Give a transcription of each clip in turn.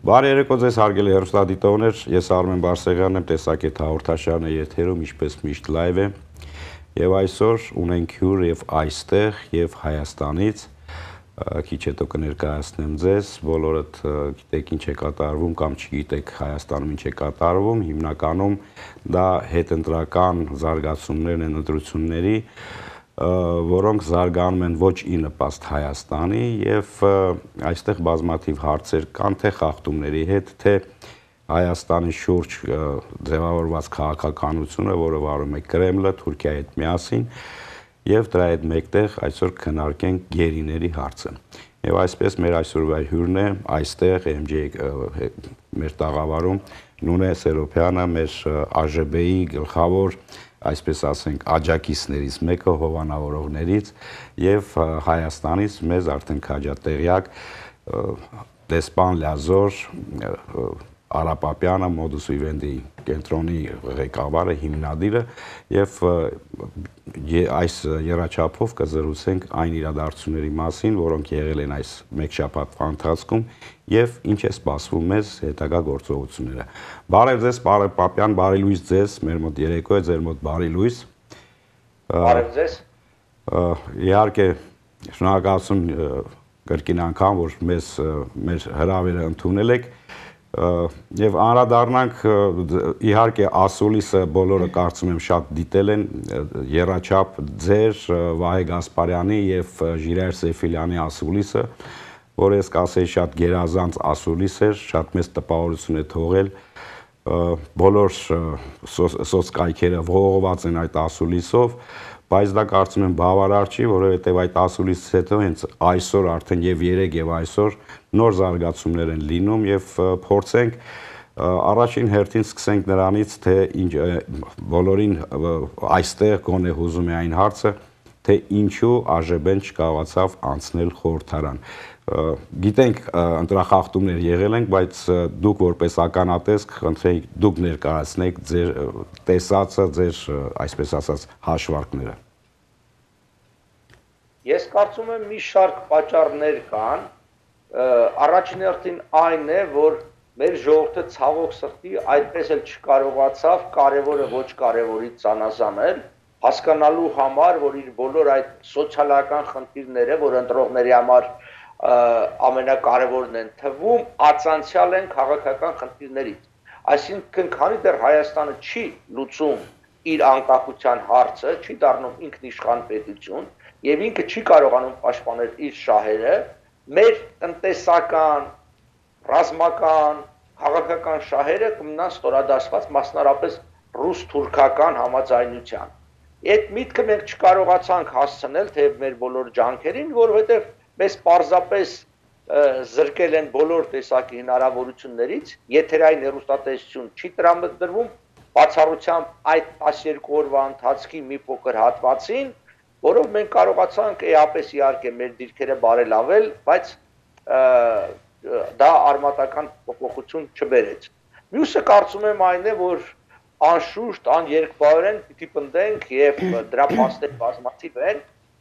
Բարի երեկո ձեզ հարգելի հեռուստադիտողներ, ես Արմեն Բարսեղյանն եմ, տեսակետ հաղորդաշարն է եթերում, ինչպես միշտ լայվ է։ Եվ այսօր ունենք հյուր եւ այստեղ եւ Հայաստանից քիչ հետո կներկայացնեմ ձեզ, բոլորդ գիտեք ինչ է կատարվում կամ չգիտեք Հայաստանում ինչ է կատարվում, հիմնականում դա հետընտրական զարգացումներն են ընտրությունների, որոնք զարգանում են ոչ ի նպաստ Հայաստանի եւ այստեղ բազմաթիվ հարցեր կան թե խախտումների հետ, թե Հայաստանի շուրջ ձևավորված քաղաքականությունը, որը վարում է Կրեմլը, Թուրքիայի հետ միասին, եւ դրա հետ մեկտեղ այսօր քննարկենք գերիների հարցը։ Եվ այսպես մեր այսօրվա հյուրն է այստեղ MJ մեր տաղավարում Նունե Սերոբյանը, մեր ԱԺԲ-ի գլխավոր այսպես ասենք աջակիցներից մեկը հովանավորողներից եւ Հայաստանից մեզ արդեն քաջատեղյակ դեսպան Լազոր Արապապյանը Modus Vivendi կենտրոնի ղեկավարը հիմնադիրը եւ այս երաչափով կզրուցենք այն իրադարձությունների մասին, որոնք եղել են այս մեկ շաբաթվա ընթացքում եւ ինչ է սպասվում մեզ հետագա գործողությունները։ Բարև ձեզ, բարև Պապյան, բարի լույս ձեզ, մեր մոտ երեկո է, ձեր մոտ բարի լույս։ Բարև ձեզ։ Իհարկե, շնորհակալություն կրկին անգամ, որ մեր հրավերը ընդունել եք։ Եվ անդրադառնանք իհարկե ասուլիսը բոլորը կարծում եմ շատ դիտել են երաչափ ձեր Վահե Գասպարյանի եւ Ժիրայր Սեֆիլյանի ասուլիսը, որը ես կասեի շատ գերազանց ասուլիս էր, շատ մեծ տպավորություն է թողել բոլոր սոցկայքերը ողողված են այդ ասուլիսով, բայց դա կարծում եմ բավարար չի, որովհետև այդ ասուլիսից հետո հենց այսօր արդեն եւ երեք եւ այսօր նոր զարգացումներ են լինում եւ փորձենք առաջին հերթին սկսենք նրանից, թե ինչ բոլորին այստեղ գոնե հուզում է այն հարցը, թե ինչու ԱԺԲ-ն չկարողացավ անցնել խորհրդարան։ Գիտենք ընտրախախտումներ եղել են, բայց դուք որպես ականատես կխնդրեի դուք ներկայացնեք ձեր տեսածը, ձեր այսպես ասած հաշվարկները։ Ես կարծում եմ մի շարք պատճառներ կան, առաջին հերթին այն է, որ մեր ժողովուրդը ցավոք սրտի այդպես էլ չկարողացավ կարևորը ոչ կարևորից ծանոթացնել, հասկանալու համար, որ իր բոլոր այդ սոցիալական խնդիրները, որ ընտրողների համար ամենակարևորն են թվում, ածանցյալ են քաղաքական խնդիրներից։ Այսինքն, քանի դեռ Հայաստանը չի լուծում իր անկախության հարցը, չի դառնում ինքնիշխան պետություն եւ ինքը չի կարողանում պաշտպանել իր շահերը, մեր տնտեսական, ռազմական, քաղաքական շահերը կմնան ստորադասված մասնարարպես ռուս-թուրքական համաձայնության։ Այդ միտքը մենք չկարողացանք հասցնել թե մեր բոլոր ջանքերին, որովհետեւ մեզ պարզապես զրկել են բոլոր տեսակի հնարավորություններից, եթերային հեռուստատեսություն չի տրամադրվում, բացառությամբ այդ 12 օրվա ընթացքի մի փոքր հատվածին, որով մենք կարողացանք էապես իհարկե մեր դիրքերը բարելավել, բայց դա արմատական փոփոխություն չբերեց։ Մյուսը կարծում եմ այն է, որ անշուշտ աներկբայորեն պիտի պնդենք եւ դրա փաստեր բազմաթիվ են,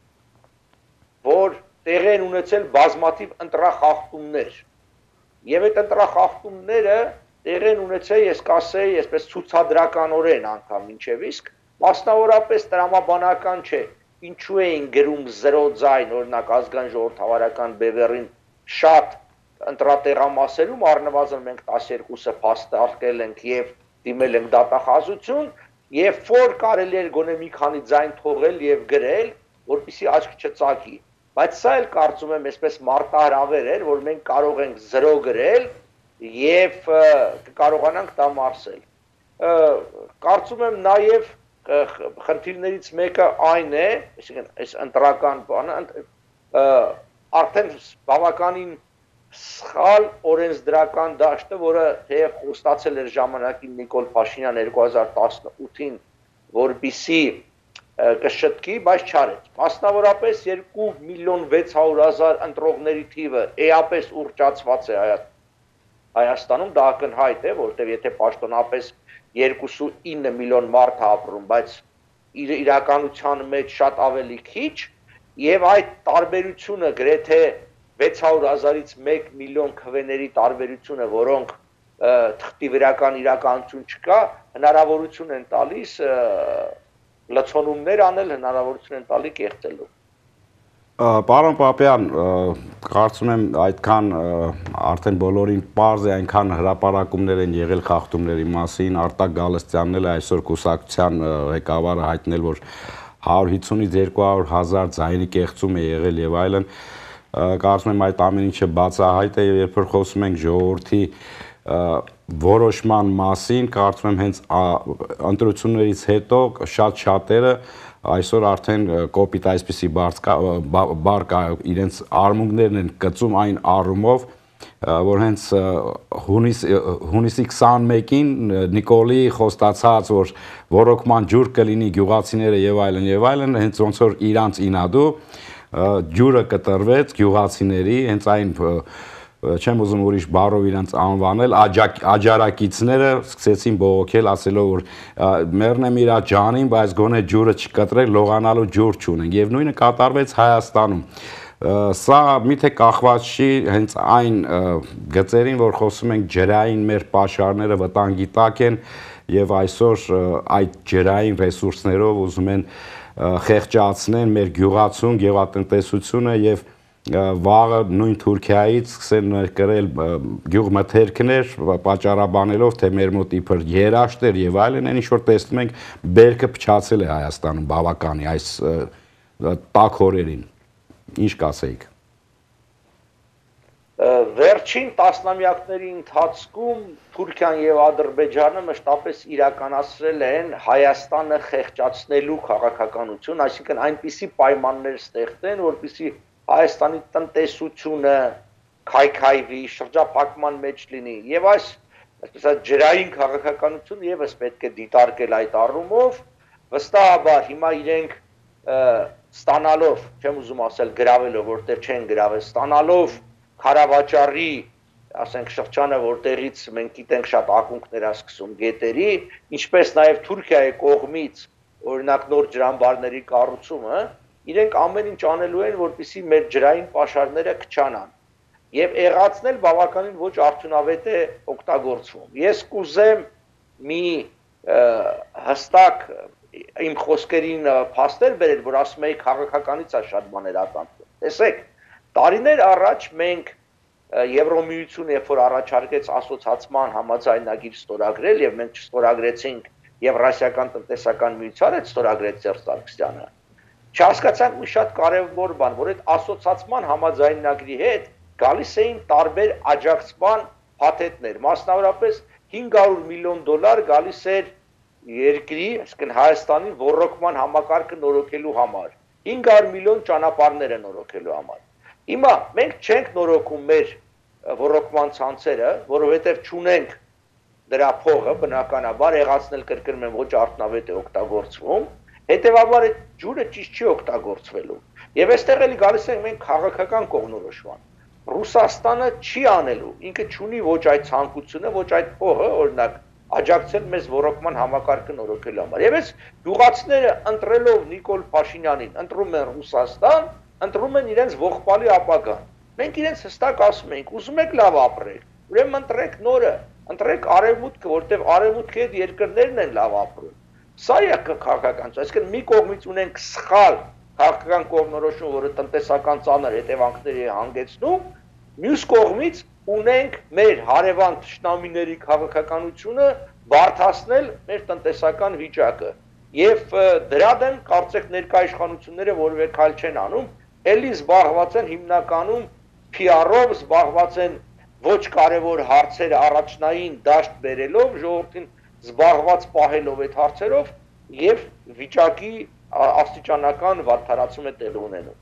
որ տեղի են ունեցել բազմաթիվ ընտրախախտումներ։ Եվ այդ ընտրախախտումները տեղի են ունեցել, ես կասեի, այսպես ցուցադրականորեն անգամ ինչև իսկ, մասնավորապես տրամաբանական չէ, ինչու էին գրում 0 ձայն, օրինակ ազգային ժողովրդավարական բևեռին շատ ընտրատեղամասերում, առնվազն մենք 12-ը փաստարկել ենք եւ դիմել ենք դատախազություն, եւ որ կարելի էր գոնե մի քանի ձայն թողել եւ գրել, որպեսզի աչք չծակի։ Բայց սա էլ կարծում եմ այսպես մարտահրավեր էր, որ մենք կարող ենք 0 գրել եւ կարողանանք դա մարսել։ Կարծում եմ նաեւ խնդիրներից մեկը այն է, այսինքն այս ընտրական բանը արդեն բավականին սխալ օրենսդրական դաշտը, որը թեև խոստացել էր ժամանակին Նիկոլ Փաշինյան 2018-ին, որպիսի կշտկի, բայց չարեց։ Մասնավորապես 2.600.000 ընտրողների թիվը էապես ուռճացված է Հայաստանում, դա ակնհայտ է, որտեղ եթե պաշտոնապես 2.9 միլիոն մարդ է ապրում, բայց իրականության մեջ շատ ավելի քիչ, եւ այդ տարբերությունը գրեթե 600,000-ից 1 միլիոն քվեների տարբերությունը, որոնք թղթի վրական իրականություն չկա, հնարավորություն են տալիս լցոնումներ անել, հնարավորություն են տալի կեղծելու։ Պարոն Պապյան, կարծում եմ այդքան արդեն բոլորին պարզ է, այնքան հրապարակումներ են եղել խախտումների մասին, Արտակ Գալստյանն էլ այսօր կուսակցության ղեկավարը հայտնել, որ 150-ից 200,000 ձայնի կեղծում է եղել եւ այլն, կարծում եմ այդ ամեն ինչը բացահայտ է եւ երբ որ խոսում ենք ժողովրդի որոշման մասին, կարծում եմ հենց ընտրություններից հետո շատ-շատերը այսօր արդեն կոպիտ այսպիսի բար իրենց արմունկներն են կծում այն առումով, որ հենց հունիսի 21-ին Նիկոլի խոստացած, որ ռոռոկման ջուր կլինի գյուղացիները եւ այլն, հենց ոնց որ իրանց ինադու ջուրը կտրվեց գյուղացիների, հենց այն չեմ ուզում ուրիշ բառով իրանց անվանել, աջարակիցները սկսեցին բողոքել, ասելով, որ մեռնեմ իրա ջանին, բայց գոնե ջուրը չկտրեք, լողանալու ջուր չունենք, եւ նույնը կատարվեց Հայաստանում։ Սա միթե կախված չի հենց այն գծերին, որ խոսում ենք ջրային մեր պաշարները վտանգի տակ են եւ այսօր այդ ջրային ռեսուրսներով ուզում են խեղճացնեն մեր գյուղացուն, գյուղատնտեսությունը եւ վաղը նույն Թուրքիայից սկսեն ներկրել գյուղմթերքներ, պատճառաբանելով, թե մեր մոտ իբր երաշտեր եւ այլն, այն ինչ որ տեսնում ենք, բերքը փչացել է Հայաստանում բավականի այս տաք օրերին։ Ինչ կասեիք։ Վերջին տասնամյակների ընթացքում Թուրքիան եւ Ադրբեջանը մշտապես իրականացրել են Հայաստանը խեղճացնելու քաղաքականություն, այսինքն այնպիսի պայմաններ ստեղծեն, որպեսզի Հայաստանի տնտեսությունը քայքայվի, շրջափակման մեջ լինի եւ այսպես ջրային քաղաքականությունը եւս պետք է դիտարկել այդ առումով, վստահաբար հիմա իրենք ստանալով, չեմ ուզում ասել գրավելով, որտեղ չեն գրավել, ստանալով Քարավաճառի, ասենք շրջանը, որտեղից մենք գիտենք շատ ակունքներ է սկսում գետերի, ինչպես նաեւ Թուրքիայի կողմից օրինակ նոր ջրամբարների կառուցումը, իրենք ամեն ինչ անելու են, որպեսզի մեր ջրային պաշարները քչանան եւ եղածնել բավականին ոչ արդյունավետ է օգտագործվում։ Ես կուզեմ մի հստակ իմ խոսքերին փաստեր բերել, որ ասում եի քաղաքականից է շատ բաներ արտանցում։ Տեսեք, տարիներ առաջ մենք Եվրոմիությունը երբ որ առաջարկեց ասոցիացիան համաձայնագիր ստորագրել եւ մենք չստորագրեցինք Եվրասիական տնտեսական միությանը ստորագրեց Սերժ Սարգսյանը, չհասկացանք մի շատ կարևոր բան, որ այդ ասոցիացիան համաձայնագրի հետ գալիս էին տարբեր աջակցման փաթեթներ, մասնավորապես $500 միլիոն գալիս էր երկրի, այսինքն Հայաստանի ռոռոկման համակարգը նորոգելու համար, 500 միլիոն ճանապարհները նորոգելու համար։ Հիմա մենք չենք նորոգում մեր ռոռոկման ցանցերը, որովհետև չունենք դրա փողը, բնականաբար եղածնել կրկնում եմ ոչ արդյունավետ է օգտագործվում, հետևաբար այդ ջուրը ճիշտ չի օգտագործվելու։ Եվ այստեղ էլի գալիս ենք մենք քաղաքական կողմնորոշման։ Ռուսաստանը չի անելու, ինքը չունի ոչ այդ ցանկությունը, ոչ այդ փողը, օրինակ աջակցել մեզ ռոռոկման համակարգը նորոգելու համար։ Եվ այս գյուղացիները ընտրելով Նիկոլ Փաշինյանին, ընտրում են Ռուսաստան, ընտրում են իրենց ողբալի ապագան։ Մենք իրենց հստակ ասում ենք, ուզում եք լավ ապրեք, ուրեմն ընտրեք նորը, ընտրեք արևմուտքը, որտեղ արևմուտքի հետ երկրներն են լավ ապրում։ Սա է քաղաքականություն, այսինքն մի կողմից ունենք սխալ քաղաքական կողմնորոշում, որը տնտեսական ծանր հետևանքների է հանգեցնում, մյուս կողմից ունենք մեր հարևան թշնամիների քաղաքականությունը բարդացնել մեր տնտեսական վիճակը։ Եվ դրա դեմ կարծեք ներկայ իշխանությունները որևէ քայլ չեն անում, էլի զբաղված են հիմնականում PR-ով, զբաղված են ոչ կարևոր հարցերը առաջնային դաշտ բերելով, ժողովրդին զբաղված պահելով այդ հարցերով եւ վիճակի աստիճանական վատթարացում է տեղի ունենում։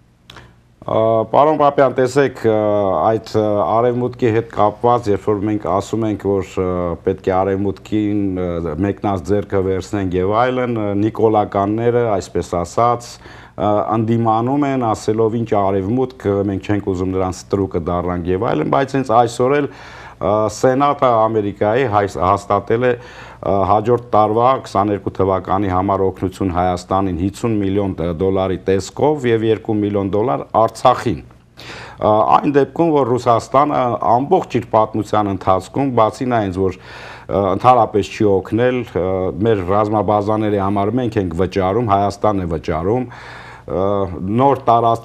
Պարոն Պապյան, տեսեք, այդ արևմուտքի հետ կապված, երբ որ մենք ասում ենք, որ պետք է արևմուտքին մեկնած ձեռքը վերցնենք եւ այլն, նիկոլականները, այսպես ասած, անդիմանում են, ասելով ինչ արևմուտք, մենք չենք ուզում նրանց ստրուկը դառնանք եւ այլն, բայց հենց այսօր էլ Սենատը Ամերիկայի հաստատել է հաջորդ տարվա 22 թվականի համար օգնություն Հայաստանին $50 միլիոն տեսքով եւ $2 միլիոն Արցախին։ Այն դեպքում, որ Ռուսաստանը ամբողջ իր պատմության ընթացքում, բացի նայից, որ ընդհանրապես չի օգնել, մեր ռազմաբազաների համար մենք ենք վճարում, Հայաստանն է վճարում, նոր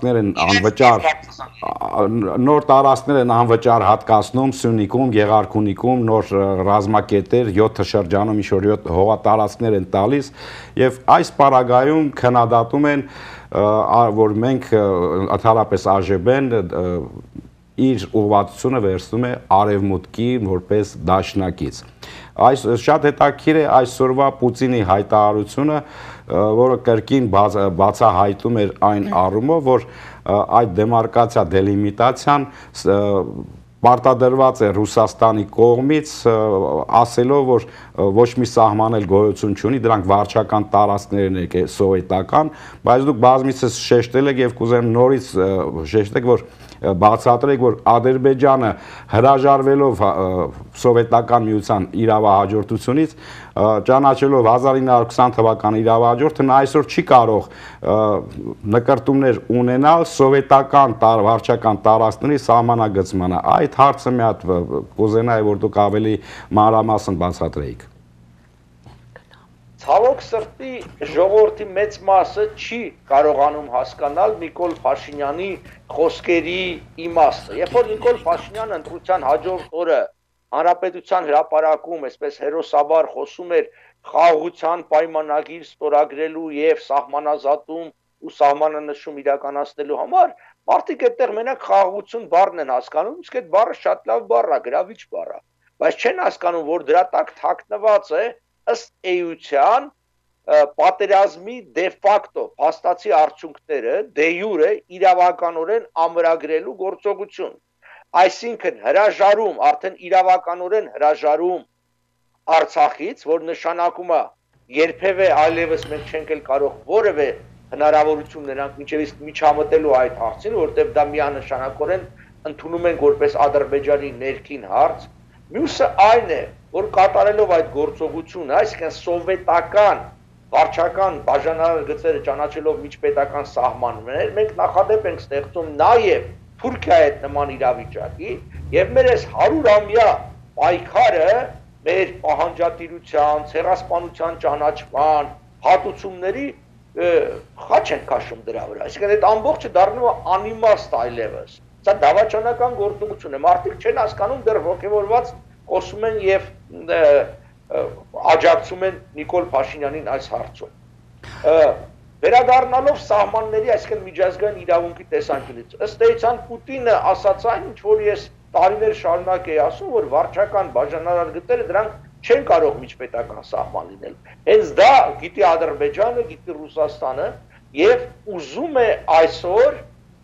տարածքներ են անվճար հատկացնում Սյունիքում, Գեղարքունիքում, նոր ռազմակետեր 7 շրջանում ինչ-որ 7 հողատարածքներ են տալիս եւ այս պարագայում քննադատում են որ մենք ընդհանրապես ԱԺԲ-ն իր ուղղվածությունը վերցնում է արևմուտքի որպես դաշնակից։ Այս շատ հետաքրքիր է այսօրվա Պուտինի հայտարարությունը, որը կրկին բացահայտում էր այն առումով, որ այդ դեմարկացիա դելիմիտացիան պարտադրված է Ռուսաստանի կողմից ասելով, որ ոչ մի սահման էլ գոյություն չունի, դրանք վարչական տարածքներն են սովետական, բայց դուք բազմիցս շեշտել եք եւ կուզեմ նորից շեշտեք, որ բացատրեք, որ Ադրբեջանը հրաժարվելով սովետական միության իրավահաջորդությունից, ճանաչելով 1920 թվականի իրավահաջորդը, նա այսօր չի կարող նկարտումներ ունենալ սովետական վարչական տարածքների սահմանագծմանը։ Այդ հարցը մի հատ կուզենայի, որ դուք ավելի մանրամասն բացատրեիք։ Ցավոք սրտի ժողովրդի մեծ մասը չի կարողանում հասկանալ Նիկոլ Փաշինյանի խոսքերի իմաստը։ Երբ որ Նիկոլ Փաշինյանը ընտրության հաջորդ օրը Հանրապետության հրապարակում այսպես հերոսաբար խոսում էր խաղաղության պայմանագիր ստորագրելու եւ սահմանազատում ու սահմանանշում իրականացնելու համար, մարդիկ այդտեղ մենակ խաղաղություն բառն են հասկանում, իսկ այդ բառը շատ լավ բառ է, գրավիչ բառ է, բայց չեն հասկանում, որ դրա տակ թաքնված է ըստ էության պատերազմի դե ֆակտո փաստացի արդյունքները դե յուրե իրավականորեն ամրագրելու գործողություն, այսինքն հրաժարում, արդեն իրավականորեն հրաժարում Արցախից, որ նշանակում է երբևէ այլևս մենք չենք էլ կարող որևէ հնարավորություն նրանք մինչև իսկ միջամտելու այդ հարցին, որտեղ դա միանշանակորեն ընդունում են որպես Ադրբեջանի ներքին հարց, մյուսը այն է, որ կատարելով այդ գործողությունը, այսինքն սովետական վարչական բաժանարար գծերը ճանաչելով միջպետական սահմաններ, մենք նախադեպ ենք ստեղծում նաև Թուրքիայի հետ նման իրավիճակի եւ մեր այս 100-ամյա պայքարը մեր պահանջատիրության, ցեղասպանության ճանաչման, հատուցումների խաչ են քաշում դրա վրա։ Այսինքն այդ ամբողջը դառնում է անիմաստ այլևս։ Սա դավաճանական գործողություն է։ Մարդիկ չեն հասկանում, դեռ ողջավորված խոսում են եւ աջակցում են Նիկոլ Փաշինյանին այս հարցում։ Վերադառնալով սահմանների, այսինքն միջազգային իրավունքի տեսանկյունից, ըստ էության Պուտինը ասաց այն, ինչ որ ես տարիներ շարունակ էի ասում, որ վարչական բաժանարար գծերը դրանք չեն կարող միջպետական սահման լինել։ Հենց դա գիտի Ադրբեջանը, գիտի Ռուսաստանը եւ ուզում է այսօր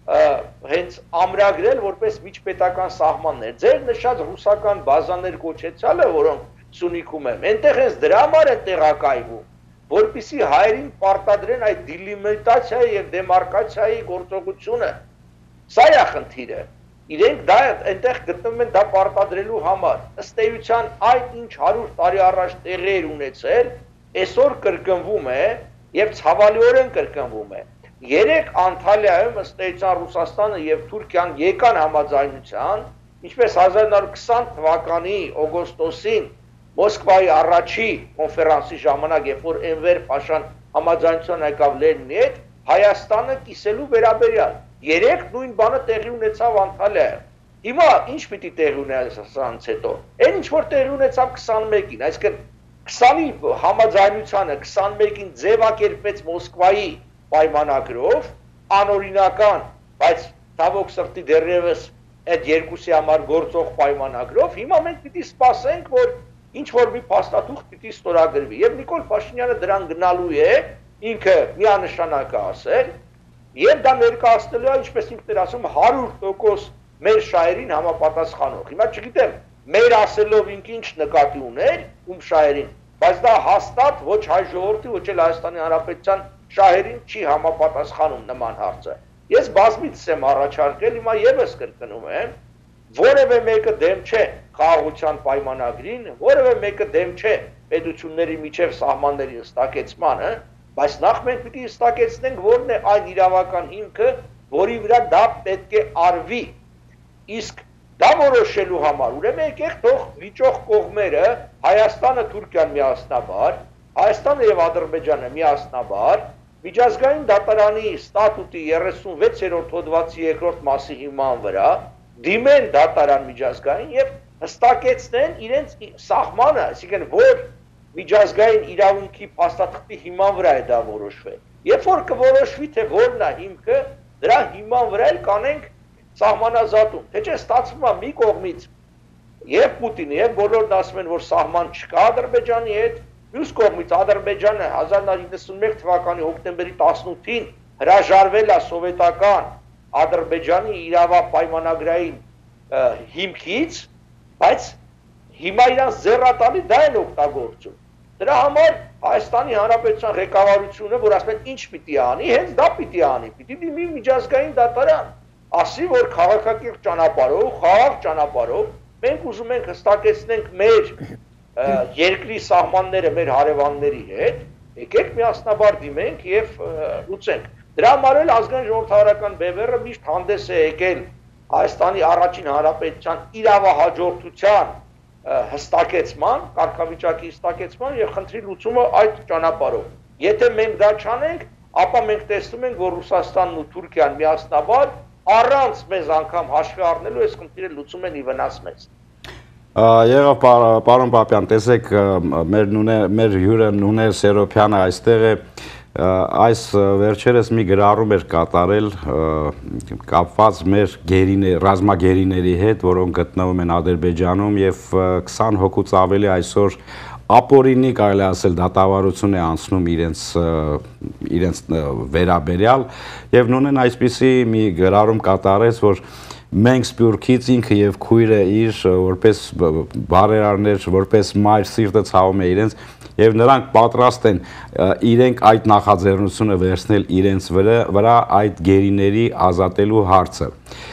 հենց ամրագրել որպես միջպետական սահմաններ։ Ձեր նշած ռուսական բազաներ կոչեցյալը, որոնք Սյունիքում են, այնտեղ հենց դրա համար են տեղակայվում, որպեսզի հայերին պարտադրեն այդ դիլիմիտացիայի եւ դեմարկացիայի գործողությունը։ Սա է խնդիրը։ Իրենք դա այնտեղ գտնվում են դա պարտադրելու համար։ Ըստ էության այդ ինչ 100 տարի առաջ տեղի էր ունեցել, այսօր կրկնվում է եւ ցավալիորեն կրկնվում է։ Երեք Անտալիայում ըստ էության Ռուսաստանը եւ Թուրքիան եկան համաձայնության, ինչպես 1920 թվականի օգոստոսին Մոսկվայի առաջի կոնֆերանսի ժամանակ, երբ որ Էնվեր Փաշան համաձայնության եկավ Լենինի հետ, Հայաստանը կիսելու վերաբերյալ։ Երեք նույն բանը տեղի ունեցավ Անտալիայում։ Հիմա ինչ պիտի տեղի ունենա սրանից հետո։ Այն ինչ որ տեղի ունեցավ 21-ին, այսինքն 20-ի համաձայնությանը 21-ին ձևակերպեց Մոսկվայի պայմանագրով, անօրինական, բայց ցավոք սրտի դեռևս այդ երկուսի համար գործող պայմանագրով, հիմա մենք պիտի սպասենք, որ ինչ որ մի փաստաթուղթ պիտի ստորագրվի եւ Նիկոլ Փաշինյանը դրան գնալու է ինքը միանշանակ ասել եւ դա ներկայացնելու է ինչպես ինքն էր ասում 100% մեր շահերին համապատասխանող։ Հիմա չգիտեմ մեր ասելով ինքը ինչ նկատի ուներ ում շահերին, բայց դա հաստատ ոչ հայ ժողովրդի, ոչ էլ Հայաստանի Հանրապետության շահերին չի համապատասխանում նման հարցը։ Ես բազմիցս եմ առաջարկել, հիմա եւս կրկնում եմ, որևէ մեկը դեմ չէ խաղաղության պայմանագրին, որևէ մեկը դեմ չէ պետությունների միջև սահմանների հստակեցմանը, բայց նախ մենք պիտի հստակեցնենք որն է այն իրավական հիմքը, որի վրա դա պետք է արվի։ Իսկ դա որոշելու համար ուրեմն եկեք թող վիճող կողմերը Հայաստանը, Թուրքիան միասնաբար, Հայաստանը եւ Ադրբեջանը միասնաբար միջազգային դատարանի ստատուտի 36-րդ հոդվածի 2-րդ մասի հիման վրա դիմեն դատարան միջազգային եւ հստակեցնեն իրենց սահմանը, այսինքն որ միջազգային իրավունքի փաստաթղթի հիման վրա է դա որոշվել։ Երբ որ կորոշվի թե որն է հիմքը, դրա հիման վրա էլ կանենք սահմանազատում։ Թե չէ ստացվում է մի կողմից եւ Պուտինը եւ բոլորն ասում են, որ սահման չկա Ադրբեջանի հետ, մյուս կողմից Ադրբեջանը 1991 թվականի հոկտեմբերի 18-ին հրաժարվել է սովետական Ադրբեջանի իրավապայմանագրային հիմքից, բայց հիմա իրանց ձեռատալի դա են օգտագործում։ Դրա համար Հայաստանի Հանրապետության ղեկավարությունը, որ ասում են ինչ պիտի անի, հենց դա պիտի անի, պիտի դիմի միջազգային դատարան, ասի, որ քաղաքակիրթ ճանապարհով, խաղաղ ճանապարհով մենք ուզում ենք հստակեցնենք մեր երկրի սահմանները մեր հարևանների հետ, եկեք միասնաբար դիմենք եւ լուծենք։ Դրա համար էլ ազգային ժողովրդավարական բևեռը միշտ հանդես է եկել Հայաստանի առաջին հանրապետության իրավահաջորդության հստակեցման, կարգավիճակի հստակեցման եւ խնդրի լուծումը այդ ճանապարհով։ Եթե մենք դա չանենք, ապա մենք տեսնում ենք, որ Ռուսաստանն ու Թուրքիան միասնաբար առանց մեզ անգամ հաշվի առնելու այս խնդիրը լուծում են ի վնաս մեզ։ Եղավ պարոն Պապյան, տեսեք մեր հյուրը Նուներ Սերոփյանը այստեղ է, այս վերջերս մի գրառում էր կատարել կապված մեր ռազմագերիների հետ, որոնք գտնվում են Ադրբեջանում եւ 20 հոգուց ավելի այսօր ապօրինի կարելի ասել դատավարություն է անցնում իրենց վերաբերյալ եւ Նունեն այսպիսի մի գրառում կատարեց, որ մենք Սփյուռքից ինքը եւ քույրը իր որպես բարերարներ, որպես մայր սիրտը ցավում է իրենց եւ նրանք պատրաստ են իրենք այդ նախաձեռնությունը վերցնել իրենց վրա այդ գերիների ազատելու հարցը։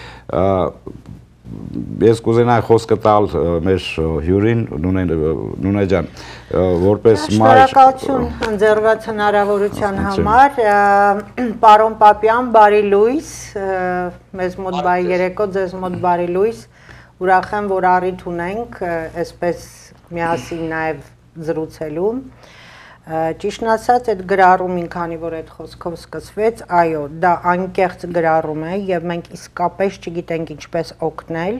Ես կուզենայի խոսքը տալ մեր հյուրին Նունե ջան, որպես մայր Շնորհակալություն ընձեռված հնարավորության համար, պարոն Պապյան, բարի լույս, մեզ մոտ բարի երեկո, ձեզ մոտ բարի լույս, ուրախ եմ, որ առիթ ունենք այսպես միասին նաև զրուցելու։ Ճիշտն ասած, այդ գրառումին, քանի որ այդ խոսքով սկսվեց, այո, դա անկեղծ գրառում է եւ մենք իսկապես չգիտենք ինչպես օգնել։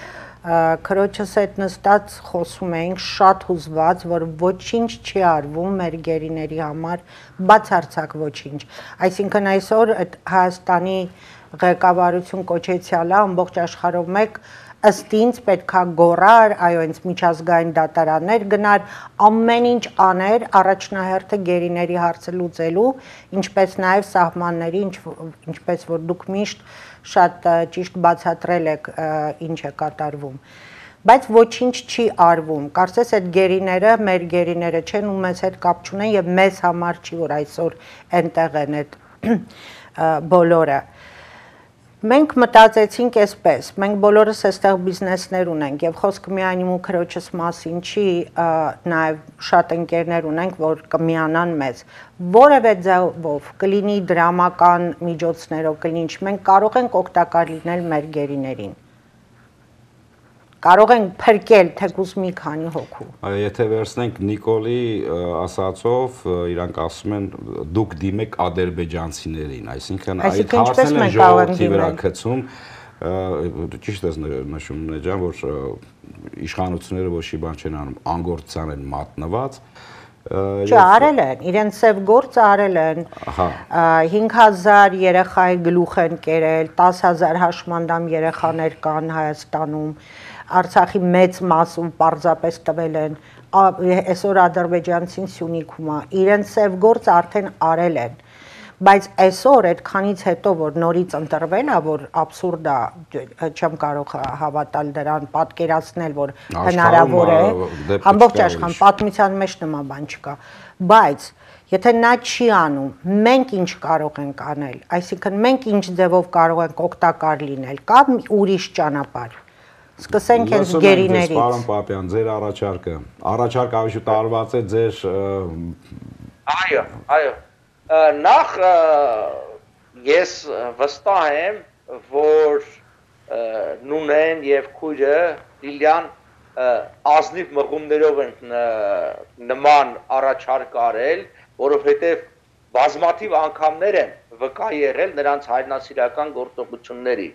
Քրոջս հետ նստած խոսում էինք շատ հուզված, որ ոչինչ չի արվում մեր գերիների համար, բացարձակ ոչինչ։ Այսինքն այսօր այդ Հայաստանի ղեկավարություն կոչեցյալը ամբողջ աշխարհով մեկ ըստ ինձ պետքա գոռար, այո, ինձ միջազգային դատարաններ գնար, ամեն ինչ աներ առաջնահերթը գերիների հարցը լուծելու, ինչպես նաև սահմանների, ինչպես որ դուք միշտ շատ ճիշտ բացատրել եք ինչ է կատարվում։ Բայց ոչինչ չի արվում։ Կարծես այդ գերիները մեր գերիները չեն ու մեզ հետ կապ չունեն եւ մեզ համար չի, որ այսօր այնտեղ են այդ բոլորը։ Մենք մտածեցինք այսպես, մենք բոլորս այստեղ բիզնեսներ ունենք եւ խոսքը միայն իմ ու քրոջս մասին չի, նաեւ շատ ընկերներ ունենք, որ կմիանան մեզ։ Որևէ ձևով կլինի դրամական միջոցներով, կլինի ինչ, մենք կարող ենք օգտակար լինել մեր գերիներին։ Կարող ենք փրկել թեկուզ մի քանի հոգու։ Եթե վերցնենք Նիկոլի ասածով, իրանք ասում են դուք դիմեք ադրբեջանցիներին, այսինքն այդ հարցն են ժողովրդի վրա գցում, ճիշտ ես նշում Նեջան, որ իշխանությունները ոչի բան չեն անում, անգործության են մատնված։ Չէ, արել են, իրենց սև գործը արել են, 5000 երեխայի գլուխ են կերել, 10000 հաշմանդամ երեխաներ կան Հայաստանում, Արցախի մեծ մասում պարզապես տվել են, այսօր ադրբեջանցին Սյունիքում է, իրենց սև գործը արդեն արել են, բայց այսօր այդքանից հետո, որ նորից ընտրվել է, որ աբսուրդ է, չեմ կարող հավատալ դրան, պատկերացնել, որ հնարավոր է, ամբողջ աշխարհում պատմության մեջ նման բան չկա, բայց եթե նա չի անում, մենք ինչ կարող ենք անել, այսինքն մենք ինչ ձևով կարող ենք օգտակար լինել, կա ուրիշ ճանապարհ։ Սկսենք հենց գերիներից։ Պարոն Պապյան, ձեր առաջարկը ավելի տարված է ձեր։ Այո, նախ ես վստահ եմ, որ Նունեն եւ քույրը Լիլիան ազնիվ մղումներով են նման առաջարկ արել, որովհետեւ բազմաթիվ անգամներ են վկա եղել նրանց հայրենասիրական գործողությունների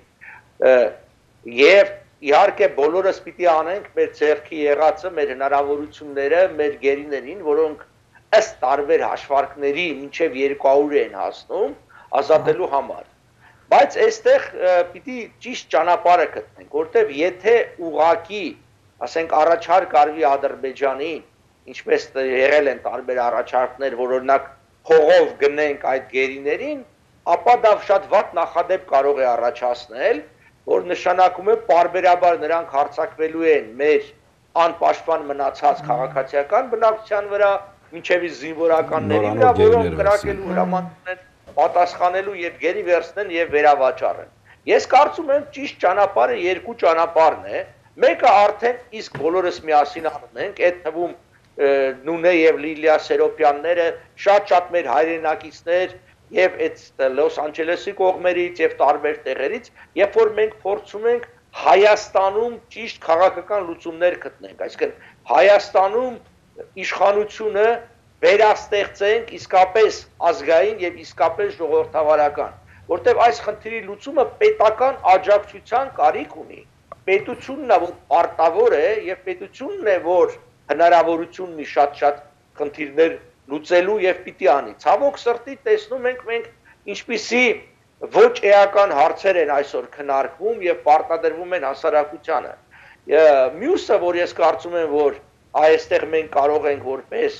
եւ իհարկե բոլորս պիտի անենք մեր ձեռքի եղածը, մեր հնարավորությունները, մեր գերիներին, որոնք ըստ տարբեր հաշվարկների մինչև 200 են հասնում ազատելու համար։ Բայց այստեղ պիտի ճիշտ ճանապարհը գտնենք, որտեղ եթե ուղակի, ասենք առաջարկ արվի Ադրբեջանին, ինչպես եղել են տարբեր առաջարկներ, որ օրինակ փողով գնենք այդ գերիներին, ապա դա շատ վատ նախադեպ կարող է առաջացնել, որ նշանակում է պարբերաբար նրանք հարձակվելու են մեր անպաշտպան մնացած քաղաքացիական բնակչության վրա, մինչև զինվորականների վրա, որոնք կրակելու հրամաններ են պատասխանելու եւ գերի վերցնեն եւ վերավաճառեն։ Ես կարծում եմ ճիշտ ճանապարհը երկու ճանապարհն է, մեկը արդեն իսկ բոլորս միասին անում ենք, այդ թվում Նունե եւ Լիլիա Սերոպյանները, շատ մեր հայրենակիցներ եւ այդ Լոս Անջելեսի կողմերից եւ տարբեր տեղերից, երբ որ մենք փորձում ենք Հայաստանում ճիշտ քաղաքական լուծումներ գտնենք, այսինքն Հայաստանում իշխանությունը վերաստեղծենք իսկապես ազգային եւ իսկապես ժողովրդավարական, որտեղ այս խնդրի լուծումը պետական աջակցության կարիք ունի։ Պետությունն է, որ պարտավոր է եւ պետությունն է, որ հնարավորություն ունի շատ խնդիրներ լուծելու եւ պիտի անի։ Ցավոք սրտի տեսնում ենք մենք ինչպիսի ոչ էական հարցեր են այսօր քննարկվում եւ պարտադրվում են հասարակությանը։ Մյուսը, որ ես կարծում եմ, որ այստեղ մենք կարող ենք որպես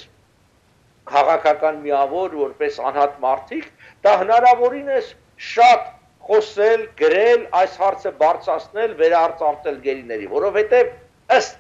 քաղաքական միավոր, որպես անհատ մարդիկ, դա հնարավորինս շատ խոսել, գրել, այս հարցը բարձրացնել, վերարտադրել գերիների, որովհետեւ ըստ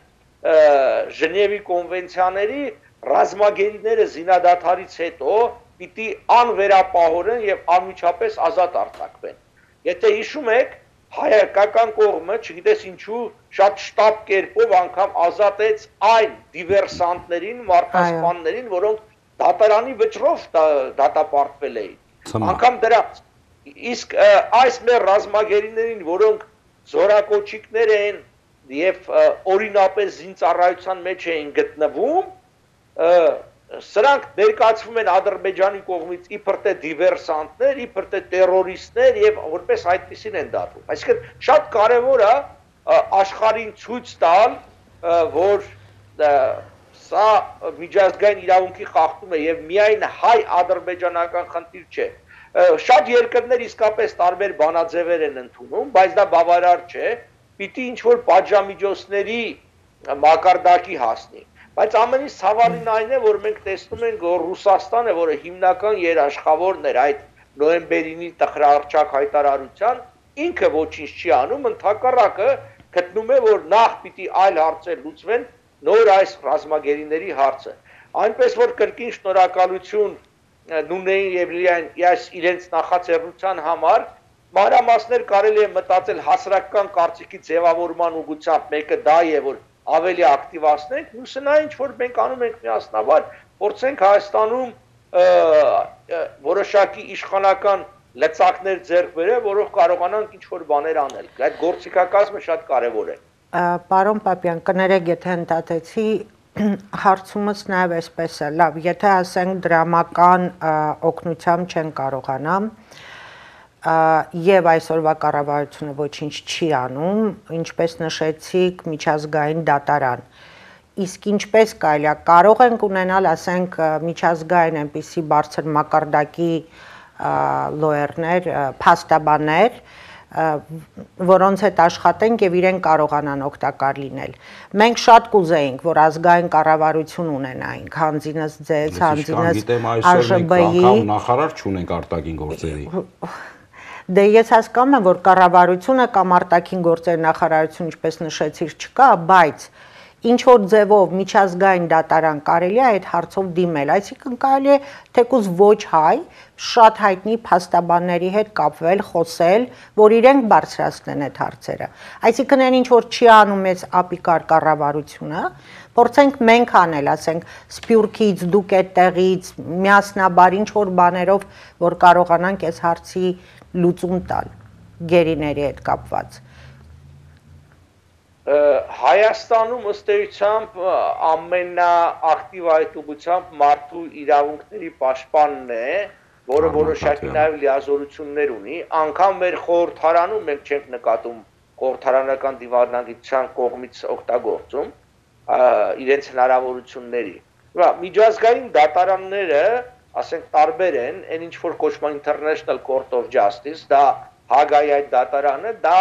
Ժնևի կոնվենցիաների ռազմագերիները զինադադարից հետո պիտի անվերապահորեն եւ անմիջապես ազատ արձակվեն։ Եթե հիշում եք, հայկական կողմը, չգիտես ինչու, շատ շտապ կերպով անգամ ազատեց այն դիվերսանտներին, մարտահրավերներին, որոնք դատարանի վճռով դատապարտվել էին։ Անգամ դրանց իսկ այս մեր ռազմագերիներին, որոնք զորակոչիկներ են եւ օրինապես զինծառայության մեջ էին գտնվում, սրանք ներկայացվում են Ադրբեջանի կողմից իբր թե դիվերսանտներ, իբր թե տերորիստներ եւ որպես այդպեսին են դատվում։ Այսինքն շատ կարեւոր է աշխարհին ցույց տալ, որ սա միջազգային իրավունքի խախտում է եւ միայն հայ-ադրբեջանական խնդիր չէ։ Շատ երկրներ իսկապես տարբեր բանաձևեր են ընդունում, բայց դա բավարար չէ, պիտի ինչ-որ պատժամիջոցների մակարդակի հասնի։ Բայց ամենից ցավալին այն է, որ մենք տեսնում ենք, որ Ռուսաստանը, որը հիմնական երաշխավորն էր այդ նոյեմբերինի տխրահռչակ հայտարարության, ինքը ոչինչ չի անում, ընդհակառակը գտնում է, որ նախ պիտի այլ հարցեր լուծվեն, նոր այս ռազմագերիների հարցը։ Այնպես որ կրկին շնորհակալություն Նունեին եւ Լիլիային իրենց նախաձեռնության համար, մանրամասներ կարելի է մտածել հասարակական կարծիքի ձևավորման ուղղությամբ, մեկը դա է, որ ավելի ակտիվացնենք, մյուսը նա ինչ որ մենք անում ենք միասնաբար, փորձենք Հայաստանում որոշակի իշխանական լծակներ ձեռք բերել, որով կարողանանք ինչ որ բաներ անել։ Այդ գործիքակազմը շատ կարևոր է։ Պարոն Պապյան, կներեք, եթե ընդհատեցի, հարցումս նաև այսպես է, լավ, եթե ասենք դրամական օգնությամբ չեն կարողանա եւ այսօրվա կառավարությունը ոչինչ չի անում, ինչպես նշեցիք, միջազգային դատարան։ Իսկ ինչպես կարելի է կարող ենք ունենալ, ասենք, միջազգային այնպիսի բարձր մակարդակի լոյերներ, փաստաբաններ, որոնց հետ աշխատենք եւ իրեն կարողանան օգտակար լինել։ Մենք շատ կուզեինք, որ ազգային կառավարություն ունենայինք, հանձինս ձեզ, հանձինս ԱԺԲ-ի, նախարար չունենք արտաքին գործերի։ Դե ես հասկանում եմ, որ կառավարությունը կամ արտաքին գործերի նախարարություն, ինչպես նշեցիք, չկա, բայց ինչ որ ձևով միջազգային դատարան կարելի է այդ հարցով դիմել, այսինքն կարելի է թեկուզ ոչ հայ, շատ հայտնի փաստաբանների հետ կապվել, խոսել, որ իրենք բարձրացնեն այդ հարցերը։ Այսինքն այն ինչ որ չի անում այս ապիկար կառավարությունը, փորձենք մենք անել, ասենք, Սփյուռքից, դուք այդտեղից միասնաբար ինչ որ բաներով, որ կարողանանք այս հարցի լուծում տալ գերիների հետ կապված։ Հայաստանում ըստ էությամբ ամենաակտիվ այդ ուղղությամբ մարդու իրավունքների պաշտպանն է, որը որոշակի նաև լիազորություններ ունի, անգամ մեր խորհրդարանում մենք չենք նկատում խորհրդարանական դիվանագիտության կողմից օգտագործում իրենց հնարավորությունների։ Միջազգային դատարանները, ասենք, տարբեր են, այն ինչ որ կոչվում է International Court of Justice, դա Հագայի այդ դատարանը, դա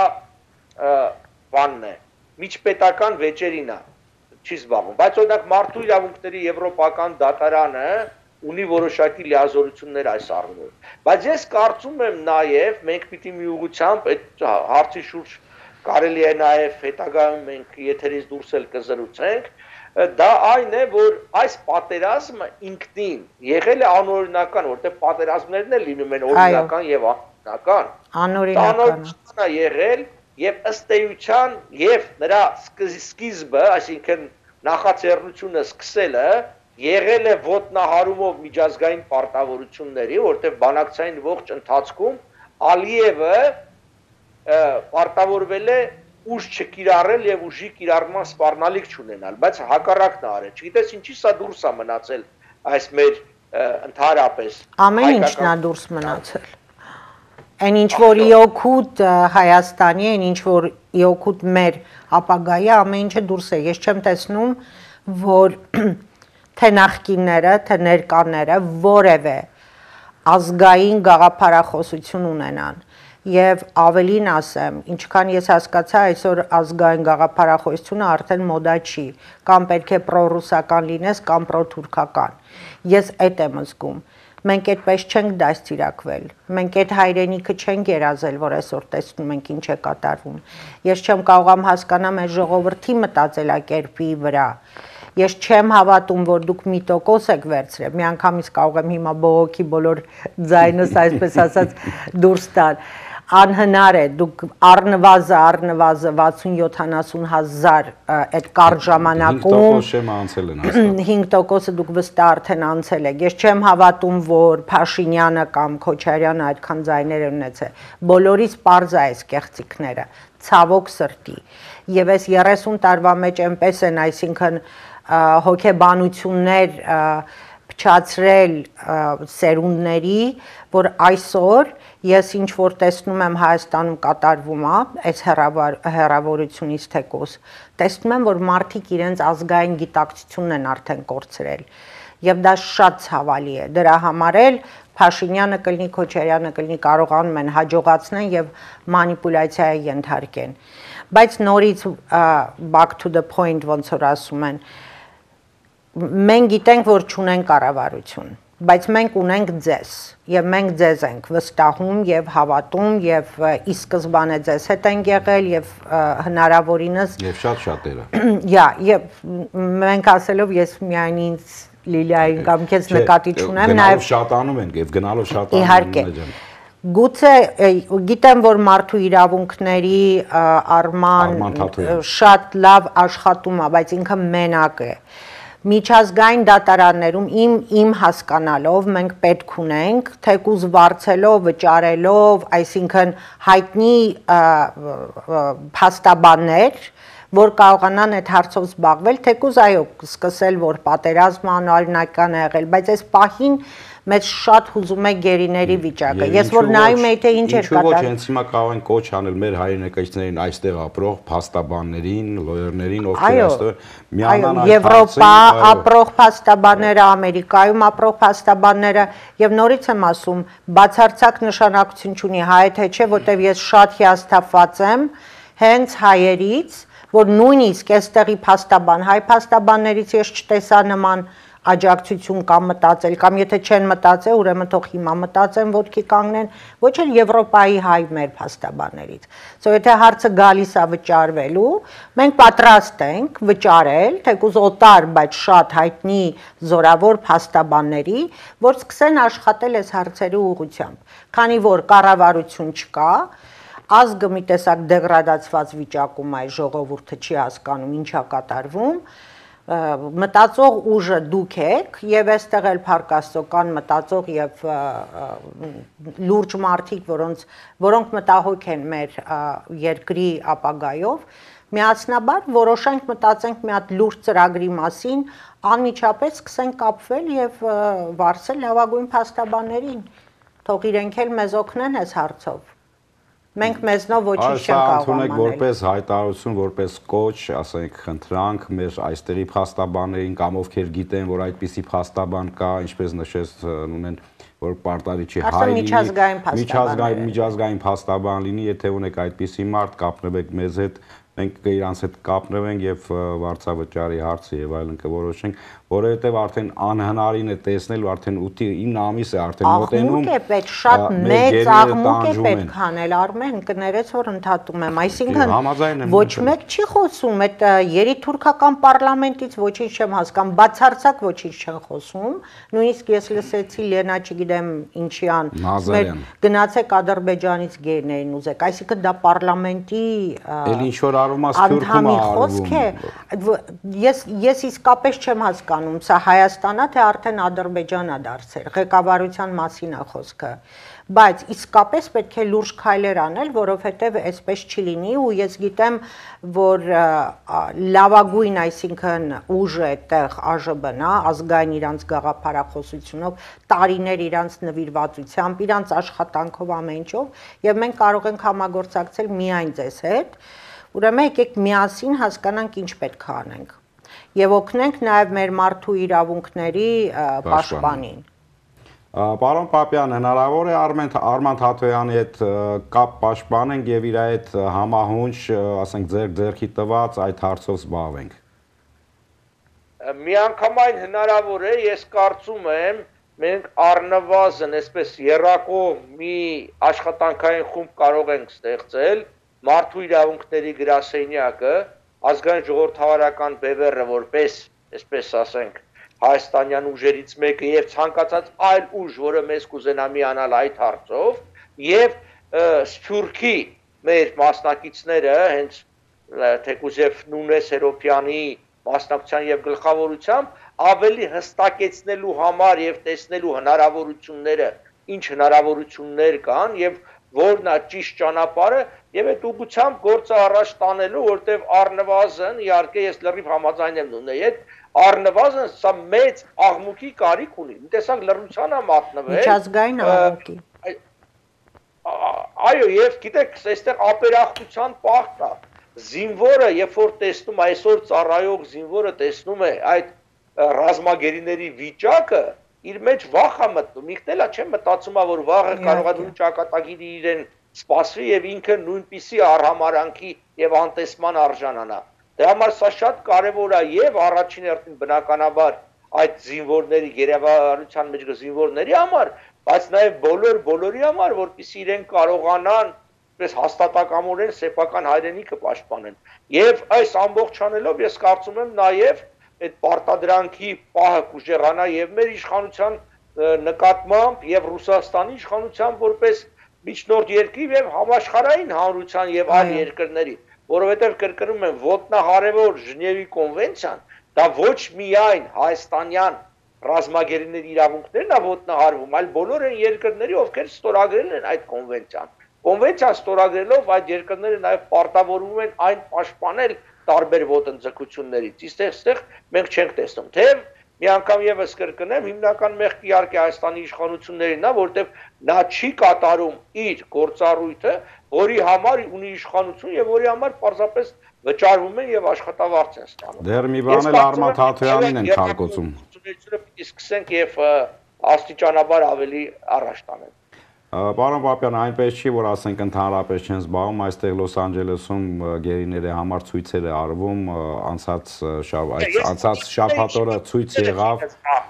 բանն է, միջպետական վեճերին է, չի զբաղվում, բայց օրինակ մարդու իրավունքների եվրոպական դատարանը ունի որոշակի լիազորություններ այս առումով։ Բայց ես կարծում եմ նաև մենք պիտի մի ուղղությամբ այդ հարցի շուրջ կարելի է նաև հետագայում մենք եթերից դուրս էլ կզրուցենք, դա այն է, որ այս պատերազմը ինքնին եղել է անօրինական, որտեղ պատերազմներն էլ լինում են օրինական եւ անօրինական։ Անօրինական է եղել եւ ըստ էության եւ նրա սկիզբը, այսինքն նախաձեռնությունը սկսելը եղել է ոտնահարումով միջազգային պարտավորությունների, որտեղ բանակցային ողջ ընթացքում Ալիևը պարտավորվել է ուժ չկիրառել եւ ուժի կիրառման սպառնալիք չունենալ, բայց հակառակն է արել։ Չգիտես ինչի սա դուրս է մնացել այս մեր ընդհանրապես։ Ամեն ինչն է դուրս մնացել։ Այն ինչ որ իօգուտ Հայաստանի, այն ինչ որ իօգուտ մեր ապագայի, ամեն ինչը դուրս է։ Ես չեմ տեսնում, որ թե նախկինները, թե ներկաները որևէ ազգային գաղափարախոսություն ունենան։ Եվ ավելին ասեմ, ինչքան ես հասկացա, այսօր ազգային գաղափարախոսությունը արդեն մոդա չի, կամ պետք է պրոռուսական լինես, կամ պրոթուրքական։ Ես այդ եմ զգում։ Մենք այդպես չենք դաստիարակվել։ Մենք այդ հայրենիքը չենք երազել, որ այսօր տեսնում ենք ինչ է կատարվում։ Ես չեմ կարողam հասկանամ այս ժողովրդի մտածելակերպի վրա։ Ես չեմ հավատում, որ դուք մի տոկոս եք վերցրել։ Միանգամից կարող եմ հիմա բողոքի բոլոր ձայնս այսպես ասած դուրս տալ։ Անհնար է, դուք առնվազն 60-70 հազար այդ կարճ ժամանակում 5%-ը դուք վստահ արդեն անցել եք։ Ես չեմ հավատում, որ Փաշինյանը կամ Քոչարյանը այդքան ձայներ են ունեցել։ Բոլորից պարզ է այս կեղծիքները, ցավոք սրտի։ Եվ այս 30 տարվա մեջ այնպես են, այսինքն հոգեբանություններ փչացրել սերունդների, որ այսօր ես ինչ որ տեսնում եմ Հայաստանում կատարվում է, այս հեռավորությունից թեկոս, տեսնում եմ, որ մարդիկ իրենց ազգային գիտակցությունն են արդեն կորցրել, եւ դա շատ ցավալի է, դրա համար էլ Փաշինյանը կլինի, Քոչարյանը կլինի, կարողանում են հաջողացնեն եւ մանիպուլյացիայի ենթարկեն, բայց նորից back to the point ոնց որ ասում են, մենք գիտենք, որ չունենք կառավարություն, բայց մենք ունենք ձեզ, եւ մենք ձեզ ենք վստահում եւ հավատում եւ ի սկզբանե ձեզ հետ ենք եղել եւ հնարավորինս եւ շատ-շատերը։ Եվ մենք ասելով ես միայն ինձ Լիլիային կամ քեզ նկատի չունեմ, նաեւ շատանում ենք եւ գնալով շատանում իհարկե։ Գուցե գիտեմ, որ մարդու իրավունքների արման շատ լավ աշխատում է, բայց ինքը մենակ է։ Միջազգային դատարաններում իմ հասկանալով մենք պետք ունենք թեկուզ վարձելով, վճարելով, այսինքն հայտնի փաստաբաններ, որ կարողանան այդ հարցով զբաղվել, թեկուզ այո, սկսել որ պատերազմը անօրինական է եղել, բայց այս պահին մեզ շատ հուզում է գերիների վիճակը։ Ես որ նայում եի թե ինչ էր կատարվում։ Ինչու ոչ հենց հիմա կարող են կոչ անել մեր հայրենակիցներին այստեղ ապրող փաստաբաններին, լոյերներին, ովքեր այստեղ միանան այդ Եվրոպա ապրող փաստաբանները, Ամերիկայում ապրող փաստաբանները, եւ նորից եմ ասում, բացարձակ նշանակություն չունի հայ թե չէ, որտեվ ես շատ հիասթափված եմ հենց հայերից, որ նույնիսկ այստեղի փաստաբան, հայ փաստաբաններից ես չտեսա նման աջակցություն կամ մտածել, կամ եթե չեն մտածել, ուրեմն թող հիմա մտածեն, ոտքի կանգնեն, ոչ էլ Եվրոպայի հայ մեր փաստաբաններից։ Եթե հարցը գալիս է վճարվելու, մենք պատրաստ ենք վճարել, թեկուզ օտար, բայց շատ հայտնի զորավոր փաստաբանների, որ սկսեն աշխատել այս հարցերի ուղղությամբ, քանի որ կառավարություն չկա, ազգը մի տեսակ դեգրադացված վիճակում է, ժողովուրդը չի հասկանում ինչա կատարվում, մտածող ուժը դուք եք եւ այստեղ էլ Փարքաստո կան մտածող եւ լուրջ մարդիկ, որոնք մտահոգ են մեր երկրի ապագայով, միասնաբար որոշենք մտածենք մի հատ լուրջ ծրագրի մասին, անմիջապես սկսենք կապվել եւ վարձել լավագույն փաստաբաններին, թող իրենք էլ մեզ օգնեն այս հարցով։ Մենք մեզնով ոչինչ չենք կարող անել։ Որպես հայտարարություն, որպես կոչ, ասենք, խնդրանք մեր այստեղի փաստաբաններին կամ ովքեր գիտեն, որ այդպիսի փաստաբան կա, ինչպես նշեց Նունեն, որ պարտադիր չի հայ լինի, միջազգային փաստաբան լինի, եթե ունեք այդպիսի մարդ, կապնվեք մեզ հետ, մենք իրանց հետ կապնվենք եւ վարձավճարի հարցը եւ այլն կորոշենք, որովհետեւ արդեն անհնարին է տեսնել, արդեն 8-9 ամիս է արդեն մոտենում։ Աղմուկ է պետք, շատ մեծ աղմուկ է պետք անել, Արմեն, կներես որ ընդհատում եմ, այսինքն ոչ մեկ չի խոսում, այդ երիտուրքական պարլամենտից ոչինչ չեմ հասկանում, բացարձակ ոչինչ չեն խոսում, նույնիսկ ես լսեցի Լենա, չգիտեմ ինչյան, գնացեք Ադրբեջանից գերներին ուզեք, այսինքն դա պարլամենտի անդամի խոսք է, ես իսկապես չեմ հասկանում, սա Հայաստանա թե արդեն Ադրբեջանա դարձել, ղեկավարության մասին է խոսքը, բայց իսկապես պետք է լուրջ քայլեր անել, որովհետև այսպես չի լինի ու ես գիտեմ, որ լավագույն, այսինքն ուժը այդտեղ ԱԺԲ-ն է, ազգային իրանց գաղափարախոսությունով, տարիներ իրանց նվիրվածությամբ, իրանց աշխատանքով ամեն ինչով, եւ մենք կարող ենք համագործակցել միայն ձեզ հետ, ուրեմն եկեք միասին հասկանանք ինչ պետք է անենք եւ օգնենք նաեւ մեր մարդու իրավունքների պաշտպանին։ Պարոն Պապյան, հնարավոր է Արման Թաթոյանի հետ կապ պաշտպանենք եւ իր այդ համահունչ, ասենք ձեռքի տված այդ հարցով զբաղվենք։ Միանգամայն հնարավոր է, ես կարծում եմ, մենք առնվազն այսպես երակող մի աշխատանքային խումբ կարող ենք ստեղծել մարդու իրավունքների գրասենյակը, ազգային ժողովրդավարական բևեռը որպես, այսպես ասենք, հայաստանյան ուժերից մեկը եւ ցանկացած այլ ուժ, որը մեզ կուզենա միանալ այդ հարցով, եւ Սփյուռքի մեր մասնակիցները, հենց թեկուզ եւ Նունես Հերոփյանի մասնակցության եւ գլխավորությամբ ավելի հստակեցնելու համար եւ տեսնելու հնարավորությունները, ինչ հնարավորություններ կան եւ որն է ճիշտ ճանապարհը եւ այդ ուղղությամբ գործը առաջ տանելու, որտեւ առնվազն, իհարկե ես լրիվ համաձայն եմ Նունեի հետ, առնվազն սա մեծ աղմուկի կարիք ունի։ Մի տեսակ լրության է մատնվել։ Միջազգային աղմուկի։ Այո, եւ գիտեք, այստեղ ապերախտության պահ կա։ Զինվորը, երբ որ տեսնում այսօր ծառայող զինվորը տեսնում է այդ ռազմագերիների վիճակը, իր մեջ վախ է մտնում, ինքն էլ չեմ մտածում, որ վաղը կարող է նույն ճակատագիրը իրեն սպասվի եւ ինքը նույնպիսի արհամարանքի եւ անտեսման արժանանա։ Դրա համար սա շատ կարեւոր է եւ առաջին հերթին բնականաբար այդ զինվորների գերեվարության մեջ զինվորների համար, բայց նաեւ բոլորի համար, որպեսզի իրեն կարողանան պես հաստատակամորեն սեփական հայրենիքը պաշտպանեն։ Եվ այս ամբողջանելով ես կարծում եմ նաեւ այդ պարտադրանքի պահը կուժեղանա եւ մեր իշխանության նկատմամբ եւ Ռուսաստանի իշխանությամբ որպես միջնորդ երկիր եւ համաշխարհային հանրության եւ այլ երկրների, որովհետեւ կրկնում եմ ոտնահարևոր Ժնևի կոնվենցիան, դա ոչ միայն հայաստանյան ռազմագերիների իրավունքներն է ոտնահարվում, այլ բոլոր այն երկրների, ովքեր ստորագրել են այդ կոնվենցիան։ Կոնվենցիան ստորագրելով այդ երկրները նաեւ պարտավորվում են այն պաշտպանել տարբեր ոտնձգություններից։ Իսկ այստեղ մենք չենք տեսնում, թե մի անգամ եւս կրկնեմ, հիմնական մեղքը իհարկե Հայաստանի իշխանություններինն է, որտեղ նա չի կատարում իր գործառույթը, որի համար ունի իշխանություն եւ որի համար պարզապես վճարվում են եւ աշխատավարձ են ստանում։ Դեռ մի բան էլ Արման Թաթոյանին են քարկոծում։ Պիտի սկսենք եւ աստիճանաբար ավելի առաջ տանենք։ Պարոն Պապյան, այնպես չի, որ ասենք ընդհանրապես չեն զբաղվում, այստեղ Լոս Անջելեսում գերիների համար ցույցեր է արվում, անցած շաբաթ օրը ցույց եղավ։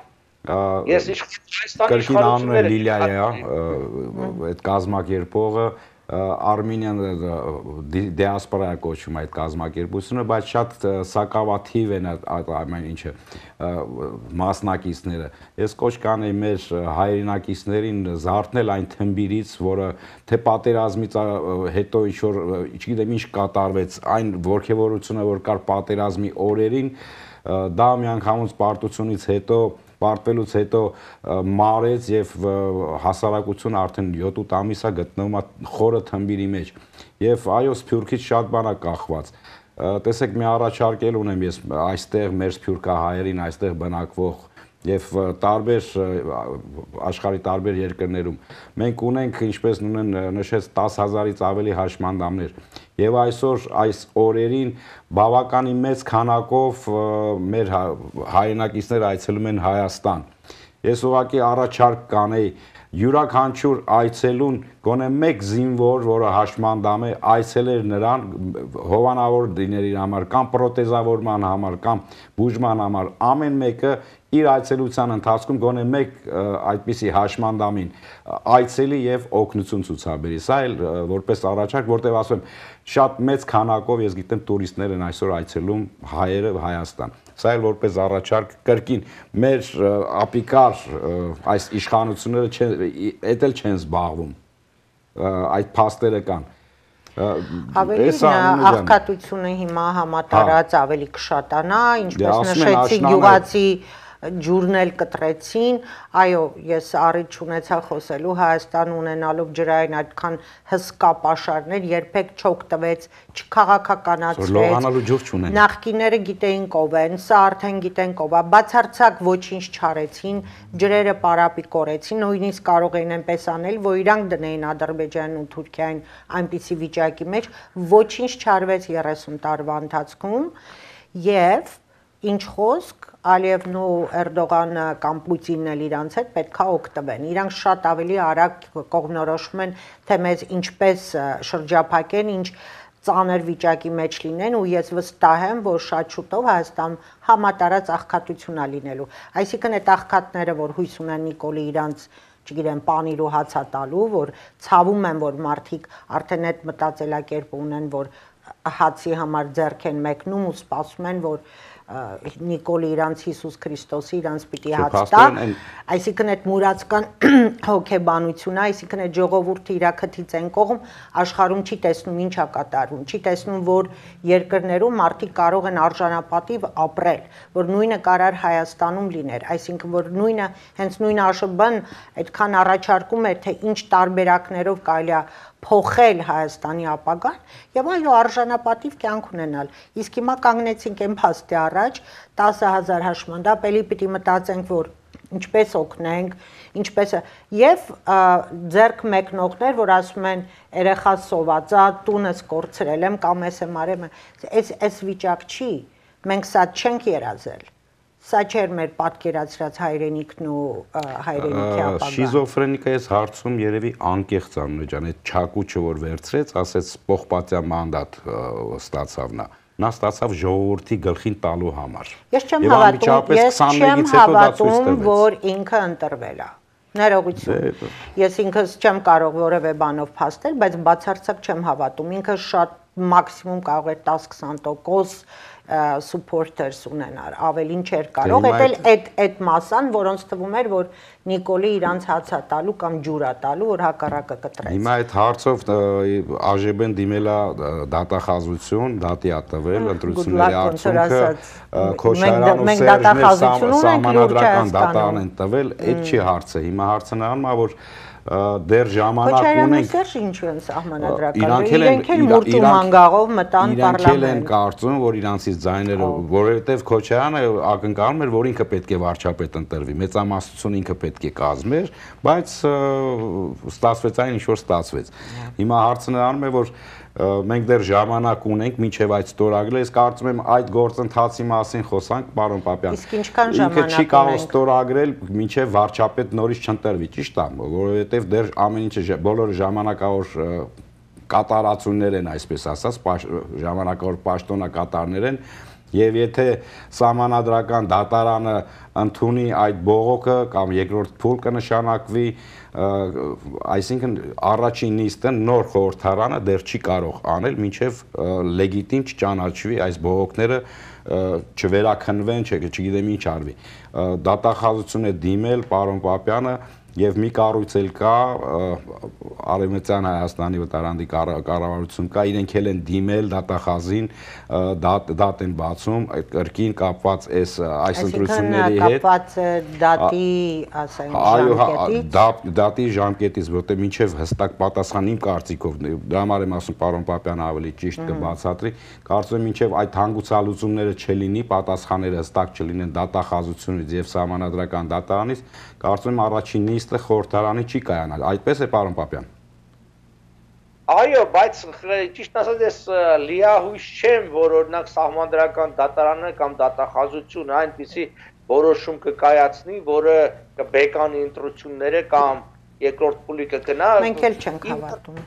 Ես Հայաստանի կրկին անունը Լիլիա է, այդ կազմակերպողը, Արմենիան դիասպորա կոչվում այդ կազմակերպությունը, բայց շատ սակավաթիվ են այդ ամեն ինչը մասնակիցները։ Ես կոչ կանեի մեր հայրենակիցներին զարթնել այն թմբիրից, որը թե պատերազմից հետո ինչ-որ, չգիտեմ ինչ կատարվեց, այն ողջևորությունը, որ կար պատերազմի օրերին, դա միանգամից պարտությունից հետո պարտվելուց հետո մարեց եւ հասարակությունը արդեն 7-8 ամիս է գտնվում է խորը թմբիրի մեջ եւ այո սփյուռքից շատ բան է կախված տեսեք մի առաջարկել ունեմ ես այստեղ մեր սփյուռքահայերին այստեղ բնակվող եւ տարբեր աշխարհի տարբեր երկրներում մենք ունենք ինչպես նշեց 10000-ից ավելի հաշմանդամներ եւ այսօր այս օրերին բավականին մեծ քանակով մեր հայրենակիցներ այցելում են Հայաստան ես ուղղակի առաջարկ կանեի յուրաքանչյուր այցելուն գոնե մեկ զինվոր, որը հաշմանդամ է, այցելեր նրան հովանավոր դիներ իր համար, կամ պրոթեզավորման համար, կամ բուժման համար, ամեն մեկը իր այցելության ընթացքում գոնե մեկ այդպիսի հաշմանդամին այցելի եւ օգնություն ցուցաբերի։ Սա էլ որպես առաջարկ, որտեղ ասում եմ, շատ մեծ քանակով ես գիտեմ տուրիստներ են այսօր այցելում հայերը Հայաստան։ Սա էլ որպես առաջարկ կրկին մեր ապիկար այս իշխանությունները էդ էլ չեն զբաղվում այդ փաստերը կան Ավելին աղքատությունը հիմա համատարած ավելի կշատանա, ինչպես նշեցի գյուղացի ջուրն էլ կտրեցին, այո, ես առիթ չունեցա խոսելու Հայաստան ունենալով ջրային այդքան հսկա պաշարներ, երբեք չօգտվեց, չքաղաքականացվեց, նախկինները գիտեին ով են, սա արդեն գիտենք ով է, բացարձակ ոչինչ չարեցին, ջրերը պարապի կորեցին, նույնիսկ կարող էին այնպես անել, որ իրանք դնեին Ադրբեջանին ու Թուրքիային այնպիսի վիճակի մեջ, ոչինչ չարվեց 30 տարվա ընթացքում եւ ինչ խոսք Ալիևն ու Էրդողանը կամ Պուտինն էլ իրանց հետ պետքա օգտվեն։ Իրանք շատ ավելի արագ կողմնորոշում են, թե մեզ ինչպես շրջափակեն, ինչ ծանր վիճակի մեջ լինեն ու ես վստահ եմ, որ շատ շուտով Հայաստան համատարած աղքատություն է լինելու։ Այսինքն այդ աղքատները, որ հույս ունեն Նիկոլի իրանց չգիտեմ, պանիր ու հացա տալու, որ ցավում են, որ մարդիկ արդեն այդ մտածելակերպ ունեն, որ հացի համար ձեռք են մեկնում ու սպասում են, որ Նիկոլի իրանց Հիսուս Քրիստոսի իրանց պիտի հաց տա, այսինքն այդ մուրացկան հոգեբանությունը, այսինքն այդ ժողովուրդը իրա քթից են կողմ աշխարհում չի տեսնում ինչ է կատարվում, չի տեսնում, որ երկրներում մարդիկ կարող են արժանապատիվ ապրել, որ նույնը կարար Հայաստանում լիներ, այսինքն որ նույնը հենց նույն ԱՇԲ-ն այդքան առաջարկում էր, թե ինչ տարբերակներով կարելի է փոխել Հայաստանի ապագան եւ այո արժանապատիվ կյանք ունենալ։ Իսկ հիմա կանգնեցինք այն փաստի առաջ 10000 հաշմանդապ, էլի պիտի մտածենք, որ ինչպես օգնենք, ինչպես եւ ձերք մեկնողներ, որ ասում են երեխա սոված է, տունս կորցրել եմ կամ էս եմ արել, այս վիճակ չի։ Մենք սա չենք երազել։ Սա չէր մեր պատկերացրած հայրենիքն ու հայրենիքի ապագան։ Շիզոֆրենիկա այս հարցում երևի անկեղծ Աննո ջան, այդ չակուչը որ վերցրեց, ասեց պողպատյա մանդատ ստացավ նա։ Նա ստացավ ժողովրդի գլխին տալու համար։ Ես չեմ հավատում, որ ինքը ընտրվել է։ Ներողություն։ Ես ինքս չեմ կարող որևէ բանով փաստել, բայց բացարձակ չեմ հավատում։ Ինքը շատ մաքսիմում կարող է 10-20% supporters ունենալ, ավելին չէր կարող, այդ մասան, որոնց թվում էր, որ Նիկոլի իրանց հացա տալու կամ ջուրա տալու, որ հակառակը կտրեց։ Հիմա այդ հարցով ԱԺԲ-ն դիմել է դատախազություն, դատի է տվել, ընտրությունների արդյունքը Քոչարյանն ու Սերժն սահմանադրական դատան են տվել, այդ չի հարցը, հիմա հարցը նրան է, որ դեռ ժամանակ ունենք Սերժ ինչու են սահմանադրական իրենք են մուրտու մանգաղով մտան պարլամենտ իրենք են կարծում որ իրանցից ձայները որովհետև Քոչարյանը ակնկալում էր որ ինքը պետք է վարչապետ ընտրվի մեծամասնություն ինքը պետք է կազմեր բայց ստացվեց այն ինչ որ ստացվեց հիմա հարցը նրանում է որ մենք դեռ ժամանակ ունենք մինչև այդ ստորագրել ես կարծում եմ այդ գործընթացի մասին խոսանք պարոն Պապյան իսկ ինչքան ժամանակ ինքը չի կարող ստորագրել մինչև վարչապետ նորից չընտրվի ճիշտ է որովհետև դեռ ամեն ինչը բոլորը ժամանակավոր կատարածություններ են այսպես ասած ժամանակավոր պաշտոնակատարներ են եւ եթե սահմանադրական դատարանը ընդունի այդ բողոքը կամ երկրորդ փուլ կնշանակվի այսինքն առաջին նիստը նոր խորհրդարանը դեռ չի կարող անել մինչև լեգիտիմ չճանաչվի այս բողոքները չվերաքննվեն չգիտեմ ինչ արվի դատախազություն է դիմել պարոն Պապյանը Եվ մի կառույց էլ կա Արևմտյան Հայաստանի վտարանդի կառավարություն կա, իրենք էլ են դիմել դատախազին, դատ են բացում, կրկին կապված այս ընտրությունների հետ։ Կապված դատի, ասենք, ժամկետից։ Դատի ժամկետից, որտեղ մինչև հստակ պատասխան իմ կարծիքով, դրա համար եմ ասում պարոն Պապյանը ավելի ճիշտ կբացատրի, կարծում եմ մինչև այդ հանգուցալուծումները չլինի, պատասխանները հստակ չլինեն դատախազությունից եւ սահմանադրական դատարանից, կարծում եմ առաջին նիստը խորհրդարանի չի կայանալ, այդպես է պարոն Պապյան։ Այո, բայց ճիշտ ասած ես լիահույս չեմ, որ օրինակ սահմանադրական դատարանը կամ դատախազությունը այնպիսի որոշում կկայացնի, որը կբեկանի ընտրությունները կամ երկրորդ փուլի կգնա։ Մենք էլ չենք հավատում։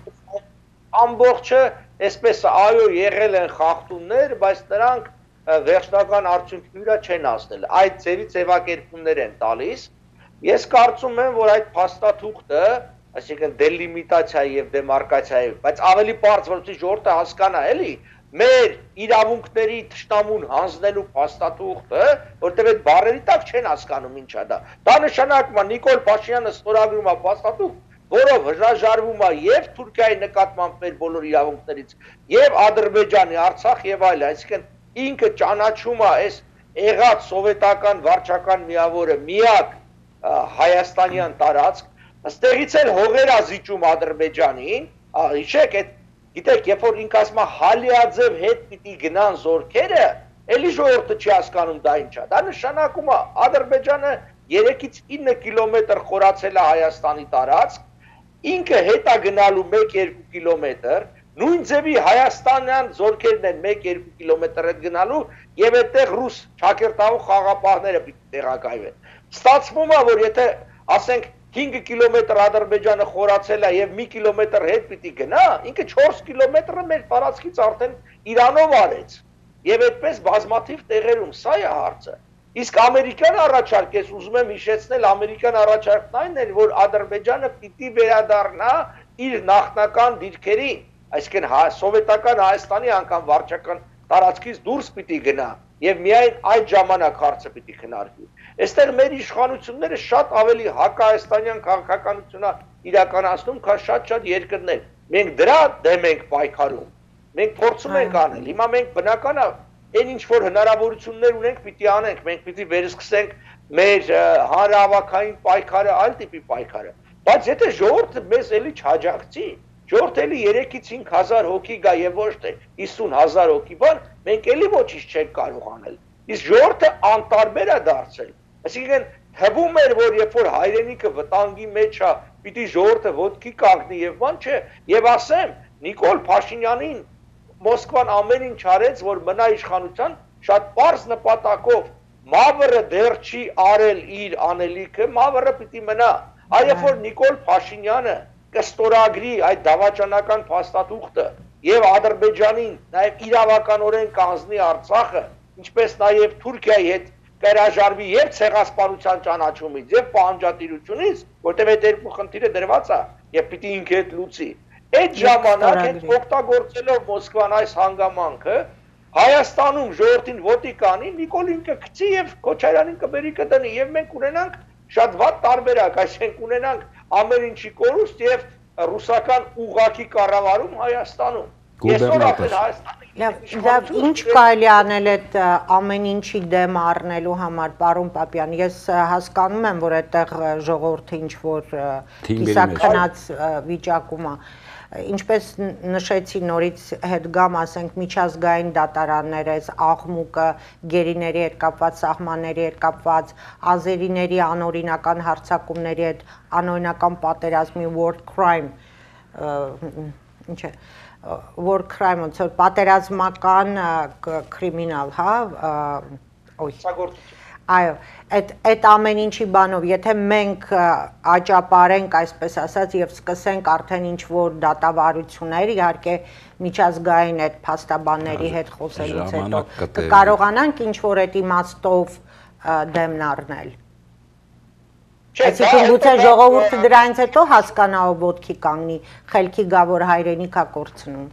Ամբողջը այսպես այո եղել են խախտումներ, բայց նրանք վերջնական արդյունքի վրա չեն հասնել։ Այդ ձևի ձևակերպումներ են տալիս։ Ես կարծում եմ, որ այդ փաստաթուղթը, այսինքն դելիմիտացիայի եւ դեմարկացիայի, բայց ավելի բարձր որովհետեւ ժողովուրդը հասկանա, էլի, մեր իրավունքների ճշտամուն հանձնելու փաստաթուղթը, որտեղ այդ բառերի տակ չեն հասկանում ինչա դա։ Դա նշանակում է Նիկոլ Փաշինյանը ստորագրում է փաստաթուղթ, որով հրաժարվում է եւ Թուրքիայի նկատմամբ մեր բոլոր իրավունքներից, եւ Ադրբեջանի, Արցախ եւ այլ, այսինքն ինքը ճանաչում է այս եղած սովետական վարչական միավորը միակ հայաստանյան տարածք, այստեղից էլ հողերա զիջում Ադրբեջանին, հիշեք, գիտեք, երբ որ ինքը ասում է Հալիաձև հետ պիտի գնան զորքերը, էլի ժողովուրդը չի հասկանում դա ինչա։ Դա նշանակում է Ադրբեջանը 3-ից 9 կիլոմետր խորացել է Հայաստանի տարածք, ինքը հետ է գնալու 1-2 կիլոմետր, նույն ձևի հայաստանյան զորքերն են 1-2 կիլոմետր հետ գնալու եւ այդտեղ ռուս ճակերտավոր խաղապահները պիտի տեղակայվեն։ Ստացվում է, որ եթե ասենք 5 կիլոմետր Ադրբեջանը խորացել է եւ 1 կիլոմետր հետ պիտի գնա, ինքը 4 կիլոմետրը մեր տարածքից արդեն Իրանով արեց։ Եվ այդպես բազմաթիվ տեղերում սա է հարցը։ Իսկ ամերիկյան առաջարկես ուզում եմ հիշեցնել, ամերիկյան առաջարկն այն էր, որ Ադրբեջանը պիտի վերադառնա իր նախնական դիրքերին, այսինքն սովետական Հայաստանի անգամ վարչական տարածքից դուրս պիտի գնա եւ միայն այդ ժամանակ հարցը պիտի քննարկվի։ Այստեղ մեր իշխանությունները շատ ավելի հակահայաստանյան քաղաքականություն իրականացնում, քան շատ երկրներ։ Մենք դրա դեմ ենք պայքարում։ Մենք փորձում ենք անել։ Հիմա մենք բնական է այն ինչ որ հնարավորություններ ունենք պիտի անենք, մենք պիտի վերսկսենք մեր հանրահավաքային պայքարը, այլ տիպի պայքարը։ Բայց եթե ժողովուրդը մեզ էլի չհաջակցի, ժողովուրդը էլի 3-ից 5,000 հոգի գա եւ ոչ թե 50,000 հոգի բան, մենք էլի ոչինչ չենք կարող անել։ Իսկ ժողովուրդը անտարբեր է դարձել։ Այսինքն թվում էր, որ երբ որ հայրենիքը վտանգի մեջ է, պիտի ժողովուրդը ոտքի կանգնի եւ բան չէ, եւ ասեմ, Նիկոլ Փաշինյանին Մոսկվան ամեն ինչ արեց, որ մնա իշխանության, շատ པարզ նպատակով Մավրը դեռ չի արել իր անելիքը, Մավրը պիտի մնա։ Այ երբ որ Նիկոլ Փաշինյանը կստորագրի այդ դավաճանական փաստաթուղթը եւ Ադրբեջանին նաեւ իրավականորեն կանձնի Արցախը, ինչպես նաեւ Թուրքիայի հետ կհրաժարվի եւ ցեղասպանության ճանաչումից եւ պահանջատիրությունից, որտեղ այդ երկու խնդիրը դրված է եւ պիտի ինքը այդ լուծի։ Այդ ժամանակ այդ օգտագործելով Մոսկվան այս հանգամանքը Հայաստանում ժողովրդին ոտի կանի, Նիկոլին կգցի եւ Քոչարյանին կբերի կդնի եւ մենք ունենանք շատ վատ տարբերակ, այսինքն ունենանք ամեն ինչի կորուստ եւ ռուսական ուղղակի կառավարում Հայաստանում։ Այսօր ապել Հայաստանը ինչ կարելի անել այդ ամեն ինչի դեմ առնելու համար, պարոն Պապյան, ես հասկանում եմ, որ այդտեղ ժողովուրդը ինչ որ կիսաքնած վիճակում է։ Ինչպես նշեցի նորից հետ գամ, ասենք միջազգային դատարանները, այս աղմուկը, գերիների հետ կապված, սահմանների հետ կապված, ազերիների անօրինական հարձակումների հետ, անօրինական պատերազմի war crime, ինչ է, war crime, ոնց որ պատերազմական կրիմինալ, հա, այո, այդ ամեն ինչի բանով, եթե մենք աճապարենք, այսպես ասած, եւ սկսենք արդեն ինչ-որ դատավարություններ, իհարկե միջազգային այդ փաստաբանների հետ խոսելուց հետո կկարողանանք ինչ-որ այդ իմաստով դեմն առնել։ Այսինքն գուցե ժողովուրդը դրանից հետո հասկանա ով ոտքի կանգնի, խելքի գա որ հայրենիքա կորցնում։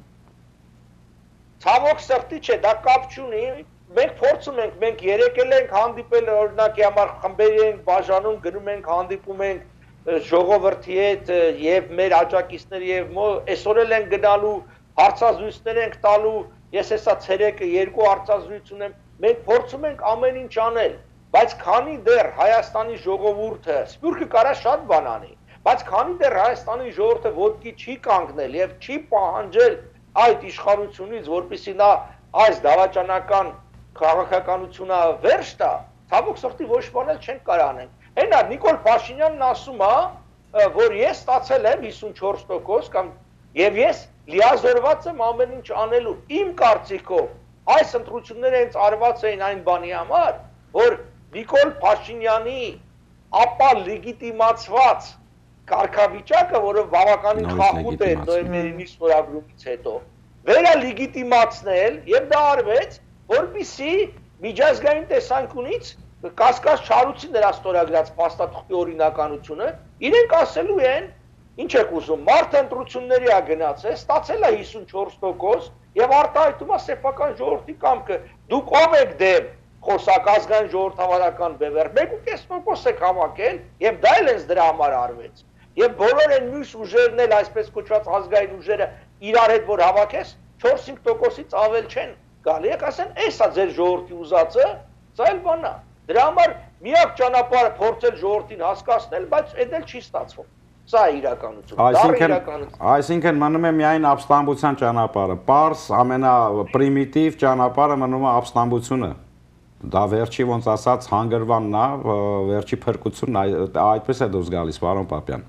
Ցավոք սրտի չէ, դա կապ չունի։ Մենք փորձում ենք, մենք երեկել ենք հանդիպել օրինակի համար խմբերի ենք բաժանում, գնում ենք հանդիպում ենք ժողովրդի հետ եւ մեր աջակիցների եւ այսօր էլ են գնալու հարցազրույցներ ենք տալու ես հեսա ցերեկը երկու հարցազրույց ունեմ մենք փորձում ենք ամեն ինչ անել բայց քանի դեռ Հայաստանի ժողովուրդը սփյուռքը կարա շատ բան անի բայց քանի դեռ Հայաստանի ժողովուրդը ոտքի չի կանգնել եւ չի պահանջել այդ իշխանությունից որպեսզի նա այս դավաճանական քաղաքականությունը վերջ տա ցավոք սրտի ոչ բան էլ չենք կարող անենք Հենա Նիկոլ Փաշինյանն ասում է, որ ես ստացել եմ 54% կամ եւ ես լիազորված եմ ամեն ինչ անելու։ Իմ կարծիքով այս ընտրությունները հենց արված էին այն բանի համար, որ Նիկոլ Փաշինյանի ապա լեգիտիմացված կարգավիճակը, որը բավականին խախուտ է նոյեմբերի ստորագրումից հետո, վերա լեգիտիմացնել եւ դա արվեց, որպեսզի միջազգային տեսանկյունից կասկած չարուցի նրա ստորագրած փաստաթղթի օրինականությունը, իրենք ասելու են, ինչ եք ուզում, մարդը ընտրությունների է գնացել, ստացել է 54% եւ արտահայտում է սեփական ժողովրդի կամքը։ Դուք ով եք դեմ խոսակ ազգային ժողովրդավարական բևեռ, 1.5% եք հավաքել եւ դա էլ հենց դրա համար արվեց։ Եվ բոլոր այն մյուս ուժերն էլ այսպես կոչված ազգային ուժերը իրար հետ որ հավաքես 4-5%-ից ավել չեն գալի, եք ասեն, էսա ձեր ժողովրդի ուզածը, սա էլ բանա։ Դրա համար միակ ճանապարհը փորձել ժողովրդին հասկացնել, բայց այդ էլ չի ստացվում։ Սա է իրականությունը։ Այսինքն մնում է միայն ապստամբության ճանապարհը։ Պարս ամենապրիմիտիվ ճանապարհը մնում է ապստամբությունը։ Դա վերջի ոնց ասած հանգրվանն է, վերջի փրկությունն այդպես է դուրս գալիս, պարոն Պապյան։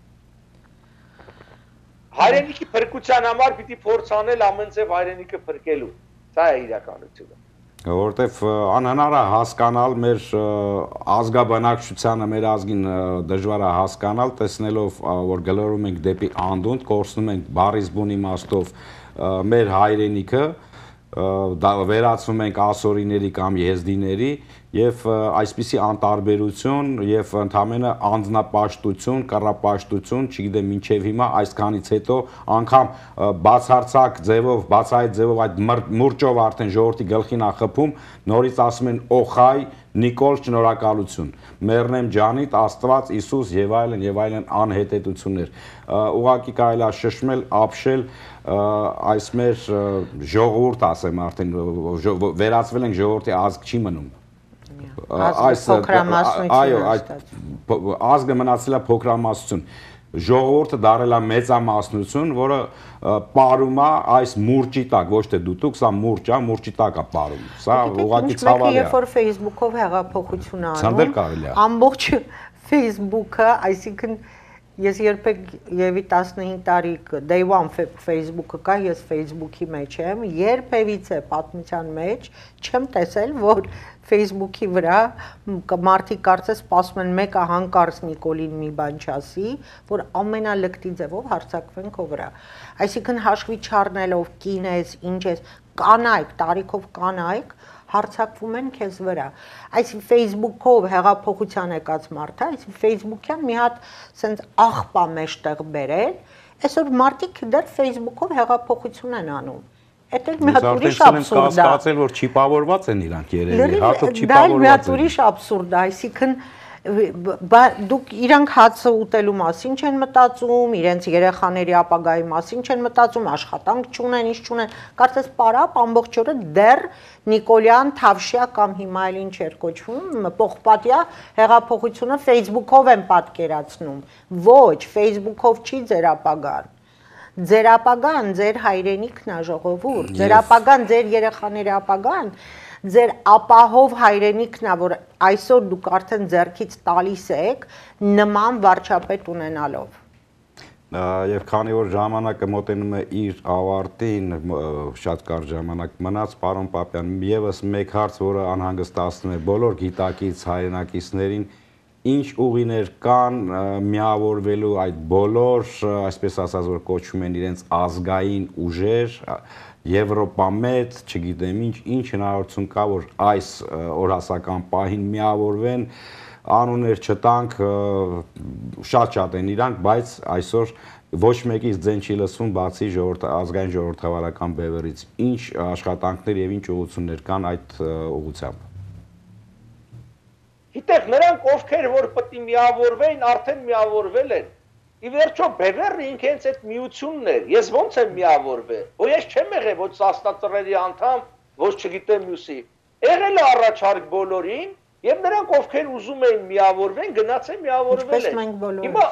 Հայրենիքի փրկության համար պիտի փորձ անել ամեն ձև հայրենիքը փրկելու։ Սա է իրականությունը։ Որտեվ անհնար է հասկանալ մեր ազգաբնակչությանը, մեր ազգին դժվար է հասկանալ, տեսնելով, որ գլորում ենք դեպի անդունդ, կորցնում ենք բառից բուն իմաստով մեր հայրենիքը, վերածվում ենք ասորիների կամ եզդիների եւ այսպիսի անտարբերություն եւ ընդհանրապես անձնապաշտություն, կռապաշտություն, չգիտեմ ինչեւ հիմա այսքանից հետո անգամ բացարձակ ձևով, բացահայտ ձևով այդ մուրճով արդեն ժողովրդի գլխին ա խփում, նորից ասում են օխայ, Նիկոլ շնորհակալություն, մեռնեմ ջանիդ, Աստված, Իսուս եւ այլն անհետեթություններ։ Ուղղակի կարելի է շշմել, ապշել այս մեր ժողովուրդ ասեմ արդեն վերածվել ենք ժողովրդի ազգ չի մնում։ Այս ազգը մնացել է փոքրամասնություն։ Ժողովուրդը դարել է մեծամասնություն, որը պարում է այս մուրճի տակ, ոչ թե դուտուկ, սա մուրճ է, մուրճի տակ է պարում։ Սա ուղղակի ցավալի է։ Երբ որ Facebook-ով հեղափոխություն Ցանդել անում, կարելի է։ ամբողջ Facebook-ը, այսինքն ես երբեք եւի 15 տարի day one Facebook-ը կա, ես Facebook-ի մեջ եմ, երբևիցե պատմության մեջ չեմ տեսել, որ Facebook-ի վրա մարդիկ կարծես սպասում են մեկը հանկարծ Նիկոլին մի բան չասի, որ ամենալկտի ձևով հարձակվեն քո վրա։ Այսինքն հաշվի չառնելով կին ես, ինչ ես, կանայք, տարիքով կանայք հարձակվում են քեզ վրա։ Այսինքն Facebook-ով հեղափոխության եկած մարդը, այսինքն Facebook-յան մի հատ սենց աղբա մեջտեղ բերել, այսօր մարդիկ դեռ Facebook-ով հեղափոխություն են անում։ Էդ էլ մի հատ ուրիշ աբսուրդ է։ Կասկածել, որ չիպավորված են իրանք երևի, հատուկ չիպավորված են։ Դա մի հատ ուրիշ աբսուրդ է, այսինքն դուք իրանք հացը ուտելու մասին չեն մտածում, իրենց երեխաների ապագայի մասին չեն մտածում, աշխատանք չունեն, ինչ չունեն, կարծես պարապ ամբողջ օրը դեռ Նիկոլյան, Թավշյա կամ հիմա էլ ինչ էր կոչվում, պողպատյա հեղափոխությունը Facebook-ով են պատկերացնում։ Ոչ, Facebook-ով չի ձեր ապագան։ Ձեր ապագան, ձեր հայրենիքն է ժողովուրդ, ձեր ապագան, ձեր երեխաների ապագան, ձեր ապահով հայրենիքն է, որ այսօր դուք արդեն ձեռքից տալիս եք նման վարչապետ ունենալով։ Եվ քանի որ ժամանակը մոտենում է իր ավարտին, շատ կարճ ժամանակ մնաց, պարոն Պապյան, եւս մեկ հարց, որը անհանգստացնում է բոլոր գիտակից հայրենակիցներին, ինչ ուղիներ կան միավորվելու այդ բոլոր, այսպես ասած, որ կոչվում են իրենց ազգային ուժեր, Եվրոպամետ, չգիտեմ ինչ հնարավորություն կա, որ այս օրասական պահին միավորվեն, անուններ չտանք, շատ են իրանք, բայց այսօր ոչ մեկից ձեն չի լսվում բացի ազգային ժողովրդավարական բևեռից, ինչ աշխատանքներ եւ ինչ ուղղություններ կան այդ ուղղությամբ։ Գիտեք, նրանք ովքեր որ պետք է միավորվեին, արդեն միավորվել են։ Ի վերջո Բևերը ինքը հենց այդ միությունն էր։ Ես ո՞նց եմ միավորվել։ Ոչ ես չեմ եղել ոչ Սասնածռերի անդամ, ոչ չգիտեմ մյուսի։ Եղել է առաջարկ բոլորին, եւ նրանք ովքեր ուզում էին միավորվեն, գնացեն միավորվել են։ Հիմա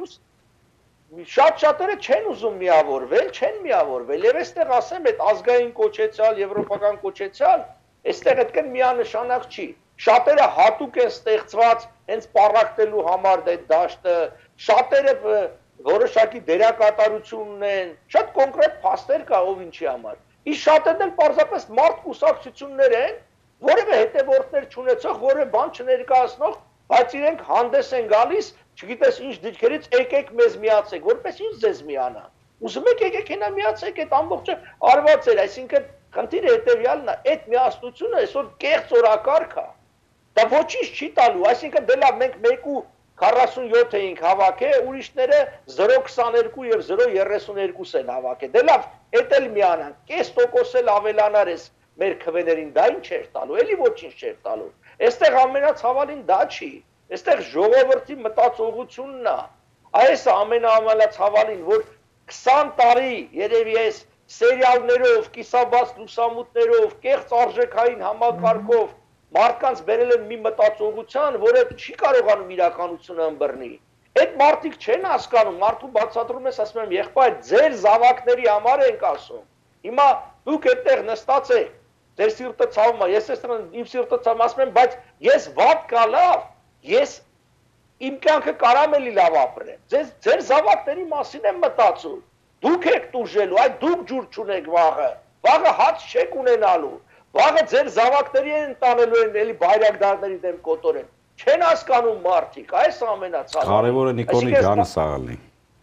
շատ-շատերը չեն ուզում միավորվել, չեն միավորվել։ Եվ այստեղ ասեմ, այդ ազգային կոչեցյալ, եվրոպական կոչեցյալ, այստեղ այդքան միանշանակ չի։ Շատերը հատուկ են ստեղծված հենց պառակտելու համար այդ դաշտը, շատերը որոշակի դերակատարությունն են, շատ կոնկրետ փաստեր կա ով ինչի համար։ Իսկ շատերն էլ պարզապես մարդ կուսակցություններ են, որևէ հետևորդներ չունեցող, որևէ բան չներկայացնող, բայց իրենք հանդես են գալիս, չգիտես ինչ դիրքերից եկեք մեզ միացեք, որպես ինչ ձեզ միանա։ Ուզում եք եկեք հենա միացեք, այդ ամբողջը արված էր, այսինքն խնդիրը հետևյալն է, այդ միասնությունը այսօր կեղծ օրակարգ է։ Դա ոչինչ չի տալու, այսինքն դե լավ մենք 1.47 էինք հավաքել, ուրիշները 0.22 եւ 0.32 են հավաքել։ Դե լավ, այդ էլ միանան, կես տոկոս էլ ավելանար էս մեր քվեներին, դա ինչ էր տալու, էլի ոչինչ չէր տալու։ Այստեղ ամենացավալին դա չի, այստեղ ժողովրդի մտածողությունն է։ Այս ամենացավալին, որ 20 տարի երևի այս սերիալներով, կիսաբաց լուսամուտներով, կեղծ արժեքային համակարգով մարդկանց բերել են մի մտածողության, որը չի կարողանում իրականությունը ըմբռնի։ Այդ մարդիկ չեն հասկանում, մարդու բացատրում ես, ասում եմ, եղբայր, ձեր զավակների համար ենք ասում։ Հիմա դուք այդտեղ նստած եք, ձեր սիրտը ցավում է, ես իմ սիրտը ցավում, ասում եմ, բայց ես վատ կա լավ, ես իմ կյանքը կարամ էլի լավ ապրեմ։ Ձեր զավակների մասին եմ մտածում։ Դուք եք տուժելու, այ դուք ջուր չունեք վաղը։ Վաղը հաց չեք ունենալու։ Վաղը ձեր զավակների են տանելու են էլի բայրակդարների դեմ կոտորեն։ Չեն հասկանում մարդիկ, այս ամենացավալը։ Կարևորը Նիկոնի ջանը սաղալնի։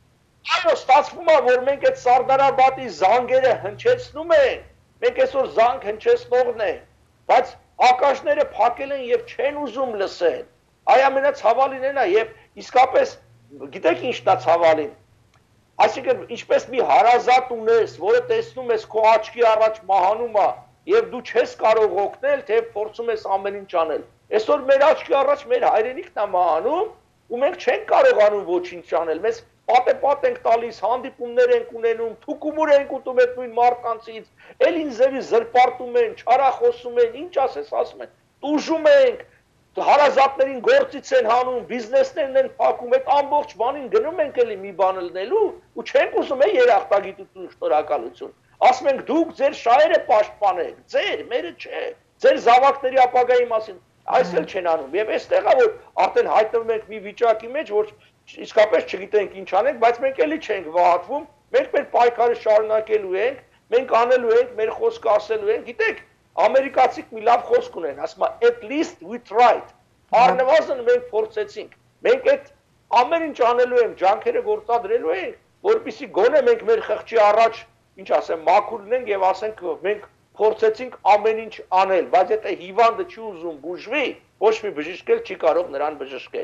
Այո, ստացվում է, որ մենք այդ Սարդարաբադի զանգերը հնչեցնում ենք, մենք այսօր զանգ հնչեցնողն ենք, բայց ակաշները փակել են եւ չեն ուզում լսել։ Այ ամենացավալին էն է եւ իսկապես գիտեք ինչն է ցավալին։ Այսինքն ինչպես մի հարազատ ունես, որը տեսնում ես քո աչքի առաջ մահանում է եւ դու չես կարող օգնել, թե փորձում ես ամեն ինչ անել։ Այսօր մեր աչքի առաջ մեր հայրենիքն է մահանում ու մենք չենք կարողանում ոչինչ անել։ Մեզ պատեպատ ենք տալիս, հանդիպումներ ենք ունենում, թուկումուր ենք ուտում այդ նույն մարդկանցից, էլ ինձևի զրպարտում են, չարախոսում են, ինչ ասես ասում են, տուժում ենք, հարազատներին գործից են հանում, բիզնեսներն են փակում, այդ ամբողջ բանին գնում ենք էլի մի բան լնելու ու չենք ուզում երախտագիտություն, շնորհակալություն։ Ասում ենք դուք ձեր շահերը պաշտպանեք, ձեր, մերը չէ, ձեր զավակների ապագայի մասին, այս էլ չեն անում։ Եվ այստեղ է որ արդեն հայտնվում ենք մի վիճակի մեջ, որ իսկապես չգիտենք ինչ անենք, բայց մենք էլի չենք վհատվում, մենք մեր պայքարը շարունակելու ենք, մենք անելու ենք, մեր խոսքը ասելու ենք, գիտեք, ամերիկացիք մի լավ խոսք ունեն, ասում է at least we tried։ Առնվազն մենք փորձեցինք։ Մենք այդ ամեն ինչ անելու ենք, ջանքերը գործադրելու ենք, որպեսզի գոնե մենք մեր խղճի առաջ, ինչ ասեմ, մաքուր լինենք եւ ասենք մենք փորձեցինք ամեն ինչ անել, բայց եթե հիվանդը չի ուզում բուժվի, ոչ մի բժիշկ էլ չի կարող նրան բժշկել։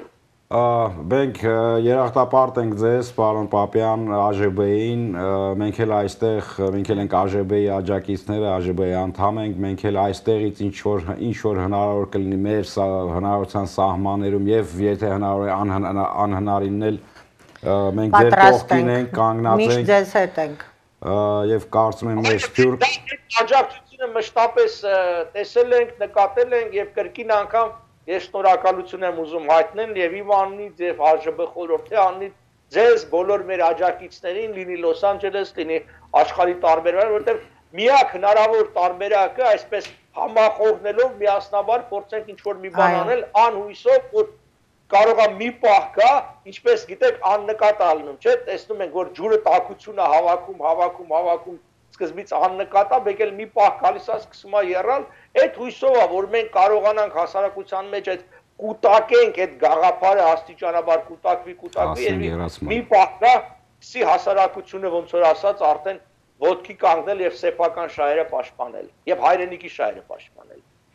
Մենք երախտապարտ ենք ձեզ, պարոն Պապյան, ԱԺԲ-ին, մենք էլ այստեղ, մենք էլ ենք ԱԺԲ-ի աջակիցները, ԱԺԲ-ի անդամ ենք, մենք էլ այստեղից ինչ որ հնարավոր կլինի մեր հնարավորության սահմաններում եւ եթե հնարավոր է անհնարինն էլ մենք ձեր կողքին ենք, կանգնած ենք։ Միշտ ձեզ հետ ենք։ Եվ կարծում եմ մեր սփյուռք աջակցությունը մշտապես տեսել ենք, նկատել ենք եւ կրկին անգամ ես շնորհակալություն եմ ուզում հայտնել եւ իմ անունից եւ ԱԺԲ խորհրդի անունից ձեզ բոլոր մեր աջակիցներին, լինի Լոս Անջելես, լինի աշխարհի տարբեր, որտեղ միակ հնարավոր տարբերակը այսպես համախոհնելով միասնաբար փորձենք ինչ-որ մի բան անել անհույսով, որ կարող է մի պահ գա, ինչպես գիտեք, աննկատ ալնում, չէ՞, տեսնում ենք, որ ջուրը տաքություն է հավաքում, սկզբից աննկատ է, բեկել մի պահ գալիս է, սկսում է եռալ, այդ հույսով է, որ մենք կարողանանք հասարակության մեջ այդ կուտակենք, այդ գաղափարը աստիճանաբար կուտակվի, մի պահ գա, սի հասարակությունը ոնց որ ասած արդեն ոտքի կանգնել եւ սեփական շահերը պաշտպանել եւ հայրենիքի շահերը պաշտպանել։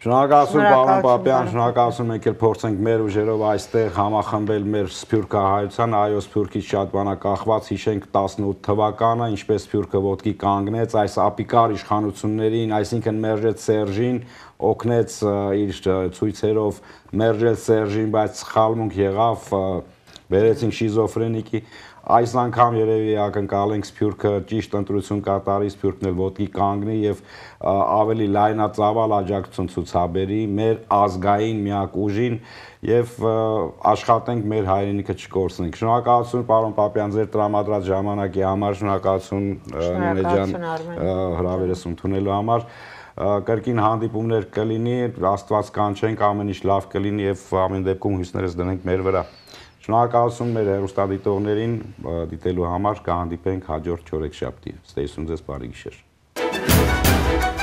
Շնորհակալություն պարոն Պապյան, շնորհակալություն մենք էլ փորձենք մեր ուժերով այստեղ համախմբել մեր սփյուռքահայության, այո սփյուռքից շատ բան է կախված, հիշենք 18 թվականը, ինչպես սփյուռքը ոտքի կանգնեց այս ապիկար իշխանություններին, այսինքն մերժեց Սերժին, օգնեց իր ցույցերով մերժել Սերժին, բայց սխալմունք եղավ, վերեցին շիզոֆրենիկի Այս անգամ երևի ակնկալենք Սփյուռքը ճիշտ ընտրություն կատարի, Սփյուռքն էլ ոտքի կանգնի եւ ավելի լայնածավալ աջակցություն ցուցաբերի մեր ազգային միակ ուժին եւ աշխատենք մեր հայրենիքը չկորցնենք։ Շնորհակալություն պարոն Պապյան ձեր տրամադրած ժամանակի համար, շնորհակալություն Նինե ջան հրավերս ընդունելու համար։ Կրկին հանդիպումներ կլինի, Աստված կանչենք, ամեն ինչ լավ կլինի եւ ամեն դեպքում հույսներս դնենք մեր վրա։ Շնորհակալություն մեր հեռուստադիտողներին դիտելու համար, կհանդիպենք հաջորդ չորեքշաբթի։ Ստեսուն ձեզ բարի գիշեր։